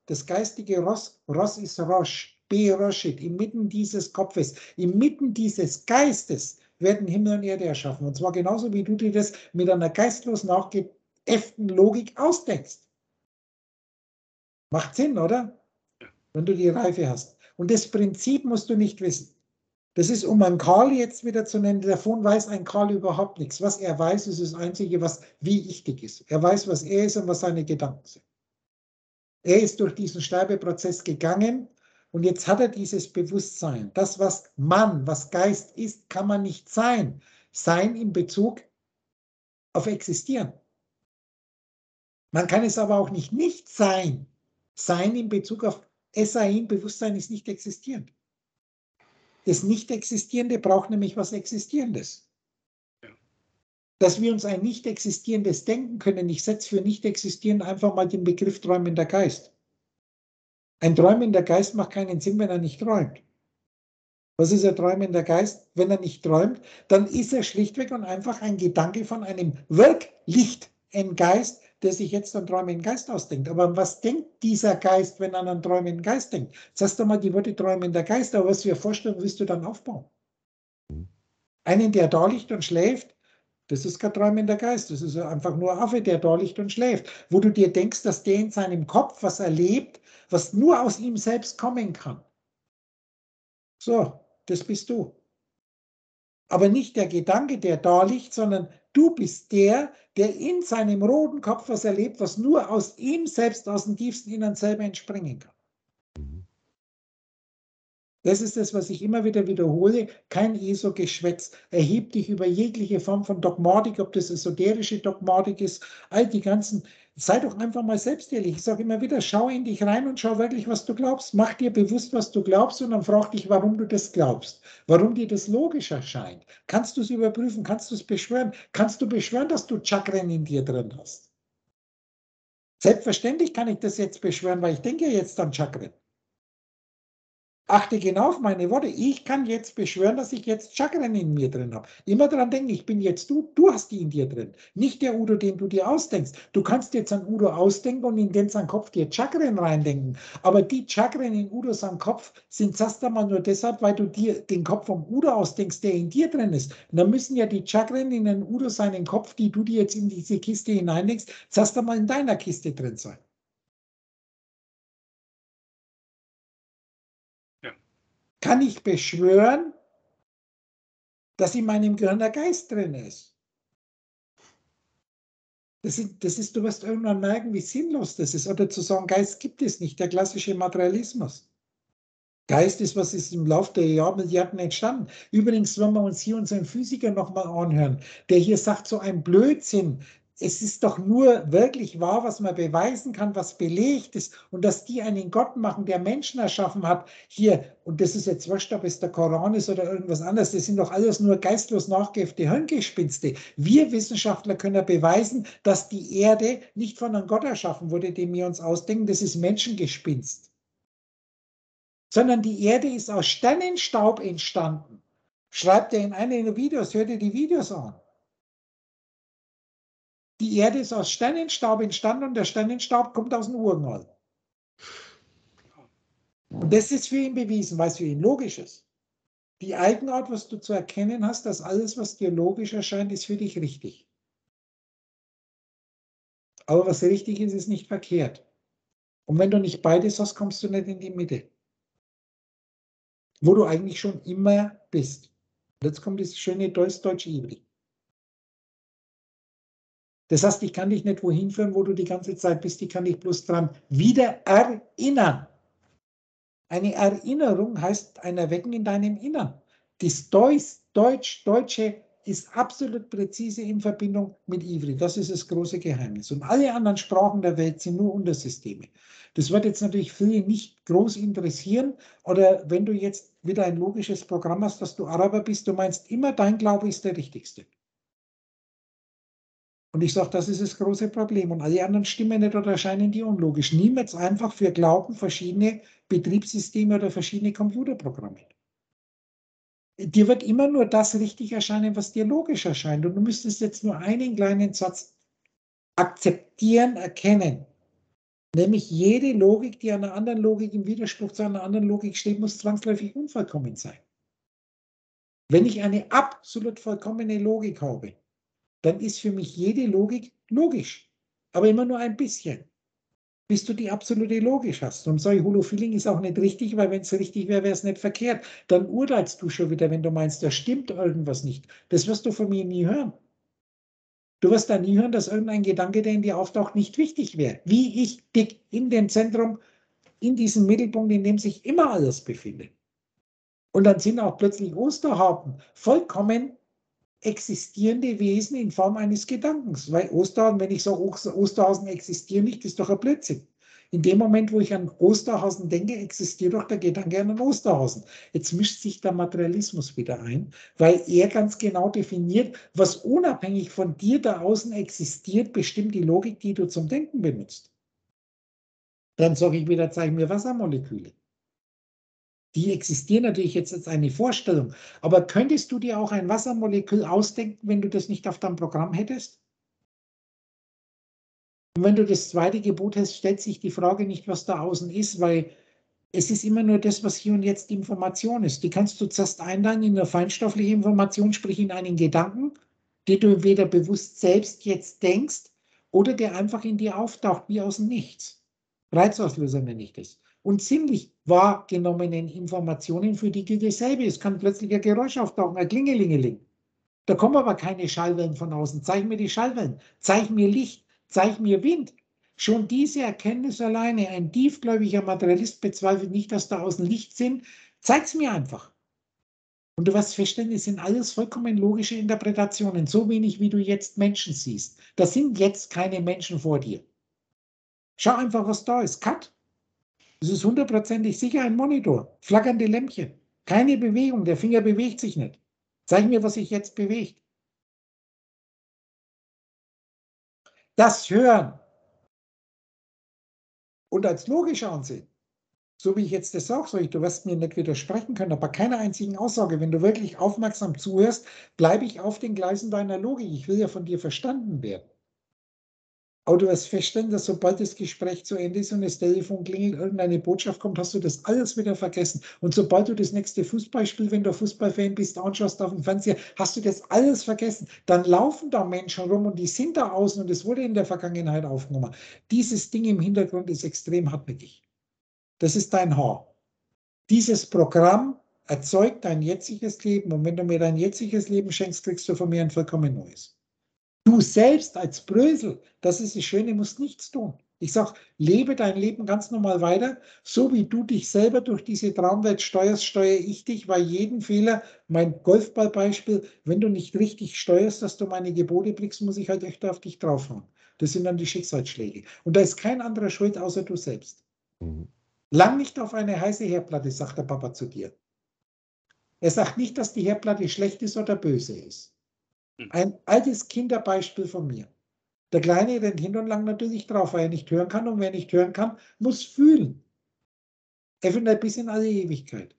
das geistige Ross, Ross ist Rosh, Beroshit, inmitten dieses Kopfes, inmitten dieses Geistes werden Himmel und Erde erschaffen. Und zwar genauso, wie du dir das mit einer geistlos nachgeäfften Logik ausdenkst. Macht Sinn, oder? Wenn du die Reife hast. Und das Prinzip musst du nicht wissen. Das ist, um einen Karl jetzt wieder zu nennen, davon weiß ein Karl überhaupt nichts. Was er weiß, ist das Einzige, was wie wichtig ist. Er weiß, was er ist und was seine Gedanken sind. Er ist durch diesen Sterbeprozess gegangen und jetzt hat er dieses Bewusstsein. Das, was Mann, was Geist ist, kann man nicht sein. Sein in Bezug auf Existieren. Man kann es aber auch nicht nicht sein. Sein in Bezug auf Sein, Bewusstsein ist nicht existierend. Das Nicht-Existierende braucht nämlich was Existierendes. Dass wir uns ein Nicht-Existierendes denken können, ich setze für Nicht-Existierend einfach mal den Begriff träumender Geist. Ein träumender Geist macht keinen Sinn, wenn er nicht träumt. Was ist ein träumender Geist? Wenn er nicht träumt, dann ist er schlichtweg und einfach ein Gedanke von einem wirklichen Geist, der sich jetzt einen träumenden Geist ausdenkt. Aber was denkt dieser Geist, wenn er an einen träumenden Geist denkt? Sagst du mal die Worte träumender Geist, aber was du dir vorstellen, willst du dann aufbauen? Einen, der da liegt und schläft, das ist kein träumender Geist, das ist einfach nur ein Affe, der da liegt und schläft. Wo du dir denkst, dass der in seinem Kopf was erlebt, was nur aus ihm selbst kommen kann. So, das bist du. Aber nicht der Gedanke, der da liegt, sondern du bist der, der in seinem roten Kopf was erlebt, was nur aus ihm selbst, aus dem tiefsten Innern selber entspringen kann. Das ist das, was ich immer wieder wiederhole. Kein E S O-Geschwätz. Erheb dich über jegliche Form von Dogmatik, ob das esoterische Dogmatik ist, all die ganzen. Sei doch einfach mal selbst ehrlich. Ich sage immer wieder, schau in dich rein und schau wirklich, was du glaubst. Mach dir bewusst, was du glaubst und dann frag dich, warum du das glaubst. Warum dir das logisch erscheint. Kannst du es überprüfen? Kannst du es beschwören? Kannst du beschwören, dass du Chakren in dir drin hast? Selbstverständlich kann ich das jetzt beschwören, weil ich denke jetzt an Chakren. Achte genau auf meine Worte. Ich kann jetzt beschwören, dass ich jetzt Chakren in mir drin habe. Immer daran denken, ich bin jetzt du, du hast die in dir drin. Nicht der Udo, den du dir ausdenkst. Du kannst jetzt an Udo ausdenken und in den seinen Kopf dir Chakren reindenken. Aber die Chakren in Udo seinen Kopf sind erst einmal nur deshalb, weil du dir den Kopf vom Udo ausdenkst, der in dir drin ist. Und dann müssen ja die Chakren in den Udo seinen Kopf, die du dir jetzt in diese Kiste hineindenkst, erst einmal in deiner Kiste drin sein. Kann ich beschwören, dass in meinem Gehirn der Geist drin ist. Das ist, das ist, du wirst irgendwann merken, wie sinnlos das ist. Oder zu sagen, Geist gibt es nicht, der klassische Materialismus. Geist ist, was ist im Laufe der Jahrmilliarden entstanden. Übrigens, wenn wir uns hier unseren Physiker nochmal anhören, der hier sagt, so ein Blödsinn, es ist doch nur wirklich wahr, was man beweisen kann, was belegt ist und dass die einen Gott machen, der Menschen erschaffen hat, hier, und das ist jetzt wurscht, ob es der Koran ist oder irgendwas anderes, das sind doch alles nur geistlos nachgeäffte Hirngespinste. Wir Wissenschaftler können beweisen, dass die Erde nicht von einem Gott erschaffen wurde, den wir uns ausdenken, das ist Menschengespinst. Sondern die Erde ist aus Sternenstaub entstanden. Schreibt er in einem der Videos, hört ihr die Videos an. Die Erde ist aus Sternenstaub entstanden und der Sternenstaub kommt aus dem Urknall. Und das ist für ihn bewiesen, weil es für ihn logisch ist. Die Eigenart, was du zu erkennen hast, dass alles, was dir logisch erscheint, ist für dich richtig. Aber was richtig ist, ist nicht verkehrt. Und wenn du nicht beides hast, kommst du nicht in die Mitte. Wo du eigentlich schon immer bist. Und jetzt kommt das schöne Deutsch-Deutsch-Ibri. Das heißt, ich kann dich nicht wohin führen, wo du die ganze Zeit bist, ich kann dich bloß dran wieder erinnern. Eine Erinnerung heißt ein Erwecken in deinem Innern. Das Deutsch, Deutsch, Deutsche ist absolut präzise in Verbindung mit Ivri. Das ist das große Geheimnis. Und alle anderen Sprachen der Welt sind nur Untersysteme. Das wird jetzt natürlich viele nicht groß interessieren. Oder wenn du jetzt wieder ein logisches Programm hast, dass du Araber bist, du meinst immer, dein Glaube ist der richtigste. Und ich sage, das ist das große Problem. Und alle anderen stimmen nicht oder erscheinen die unlogisch. Nimm jetzt einfach für Glauben verschiedene Betriebssysteme oder verschiedene Computerprogramme. Dir wird immer nur das richtig erscheinen, was dir logisch erscheint. Und du müsstest jetzt nur einen kleinen Satz akzeptieren, erkennen. Nämlich jede Logik, die einer anderen Logik im Widerspruch zu einer anderen Logik steht, muss zwangsläufig unvollkommen sein. Wenn ich eine absolut vollkommene Logik habe, dann ist für mich jede Logik logisch, aber immer nur ein bisschen, bis du die absolute Logik hast. Und solche Holo-Feeling ist auch nicht richtig, weil wenn es richtig wäre, wäre es nicht verkehrt. Dann urteilst du schon wieder, wenn du meinst, da stimmt irgendwas nicht. Das wirst du von mir nie hören. Du wirst da nie hören, dass irgendein Gedanke, der in dir auftaucht, nicht wichtig wäre. Wie ich dick in dem Zentrum, in diesem Mittelpunkt, in dem sich immer alles befindet. Und dann sind auch plötzlich Osterhasen vollkommen existierende Wesen in Form eines Gedankens. Weil Osterhasen, wenn ich sage, Osterhasen existieren nicht, ist doch ein Blödsinn. In dem Moment, wo ich an Osterhasen denke, existiert doch der Gedanke an einen Osterhasen. Jetzt mischt sich der Materialismus wieder ein, weil er ganz genau definiert, was unabhängig von dir da außen existiert, bestimmt die Logik, die du zum Denken benutzt. Dann sage ich wieder, zeig mir Wassermoleküle. Die existieren natürlich jetzt als eine Vorstellung. Aber könntest du dir auch ein Wassermolekül ausdenken, wenn du das nicht auf deinem Programm hättest? Und wenn du das zweite Gebot hast, stellt sich die Frage nicht, was da außen ist, weil es ist immer nur das, was hier und jetzt Information ist. Die kannst du zuerst einladen in eine feinstoffliche Information, sprich in einen Gedanken, den du weder bewusst selbst jetzt denkst oder der einfach in dir auftaucht, wie aus dem Nichts. Reizauslöser nenne ich das. Und ziemlich wahrgenommenen Informationen, für die gilt dasselbe. Es kann plötzlich ein Geräusch auftauchen, ein Klingelingeling. Da kommen aber keine Schallwellen von außen. Zeig mir die Schallwellen, zeig mir Licht, zeig mir Wind. Schon diese Erkenntnis alleine, ein tiefgläubiger Materialist bezweifelt nicht, dass da außen Licht sind. Zeig's mir einfach. Und du wirst feststellen, es sind alles vollkommen logische Interpretationen, so wenig wie du jetzt Menschen siehst. Da sind jetzt keine Menschen vor dir. Schau einfach, was da ist. Cut. Es ist hundertprozentig sicher ein Monitor. Flackernde Lämpchen. Keine Bewegung. Der Finger bewegt sich nicht. Zeig mir, was sich jetzt bewegt. Das Hören und als logisch ansehen, so wie ich jetzt das sage, so ich, du wirst mir nicht widersprechen können, aber keiner einzigen Aussage. Wenn du wirklich aufmerksam zuhörst, bleibe ich auf den Gleisen deiner Logik. Ich will ja von dir verstanden werden. Aber du wirst feststellen, dass sobald das Gespräch zu Ende ist und das Telefon klingelt, irgendeine Botschaft kommt, hast du das alles wieder vergessen. Und sobald du das nächste Fußballspiel, wenn du Fußballfan bist, anschaust auf dem Fernseher, hast du das alles vergessen. Dann laufen da Menschen rum und die sind da außen und es wurde in der Vergangenheit aufgenommen. Dieses Ding im Hintergrund ist extrem hartnäckig. Das ist dein Haar. Dieses Programm erzeugt dein jetziges Leben und wenn du mir dein jetziges Leben schenkst, kriegst du von mir ein vollkommen neues. Du selbst als Brösel, das ist das Schöne, musst nichts tun. Ich sage, lebe dein Leben ganz normal weiter, so wie du dich selber durch diese Traumwelt steuerst, steuere ich dich bei jedem Fehler. Mein Golfballbeispiel, wenn du nicht richtig steuerst, dass du meine Gebote blickst, muss ich halt echt auf dich draufhauen. Das sind dann die Schicksalsschläge. Und da ist kein anderer schuld, außer du selbst. Mhm. Lang nicht auf eine heiße Herdplatte, sagt der Papa zu dir. Er sagt nicht, dass die Herdplatte schlecht ist oder böse ist. Ein altes Kinderbeispiel von mir. Der Kleine rennt hin und lang natürlich drauf, weil er nicht hören kann. Und wer nicht hören kann, muss fühlen. Er findet bis in alle Ewigkeit.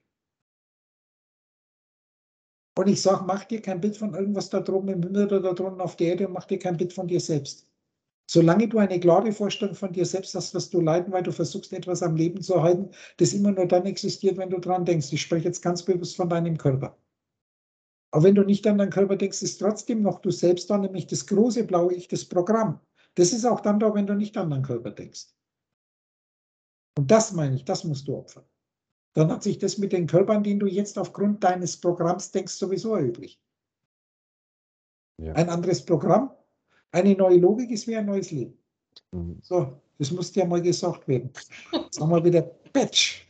Und ich sage, mach dir kein Bild von irgendwas da drüben im Himmel oder da drunten auf der Erde und mach dir kein Bild von dir selbst. Solange du eine klare Vorstellung von dir selbst hast, wirst du leiden, weil du versuchst, etwas am Leben zu halten, das immer nur dann existiert, wenn du dran denkst. Ich spreche jetzt ganz bewusst von deinem Körper. Aber wenn du nicht an deinen Körper denkst, ist trotzdem noch du selbst da, nämlich das große blaue Ich, das Programm. Das ist auch dann da, wenn du nicht an deinen Körper denkst. Und das meine ich, das musst du opfern. Dann hat sich das mit den Körpern, den du jetzt aufgrund deines Programms denkst, sowieso erübrigt. Ja. Ein anderes Programm, eine neue Logik ist wie ein neues Leben. Mhm. So, das muss dir mal gesagt werden. Jetzt haben wir wieder Patch.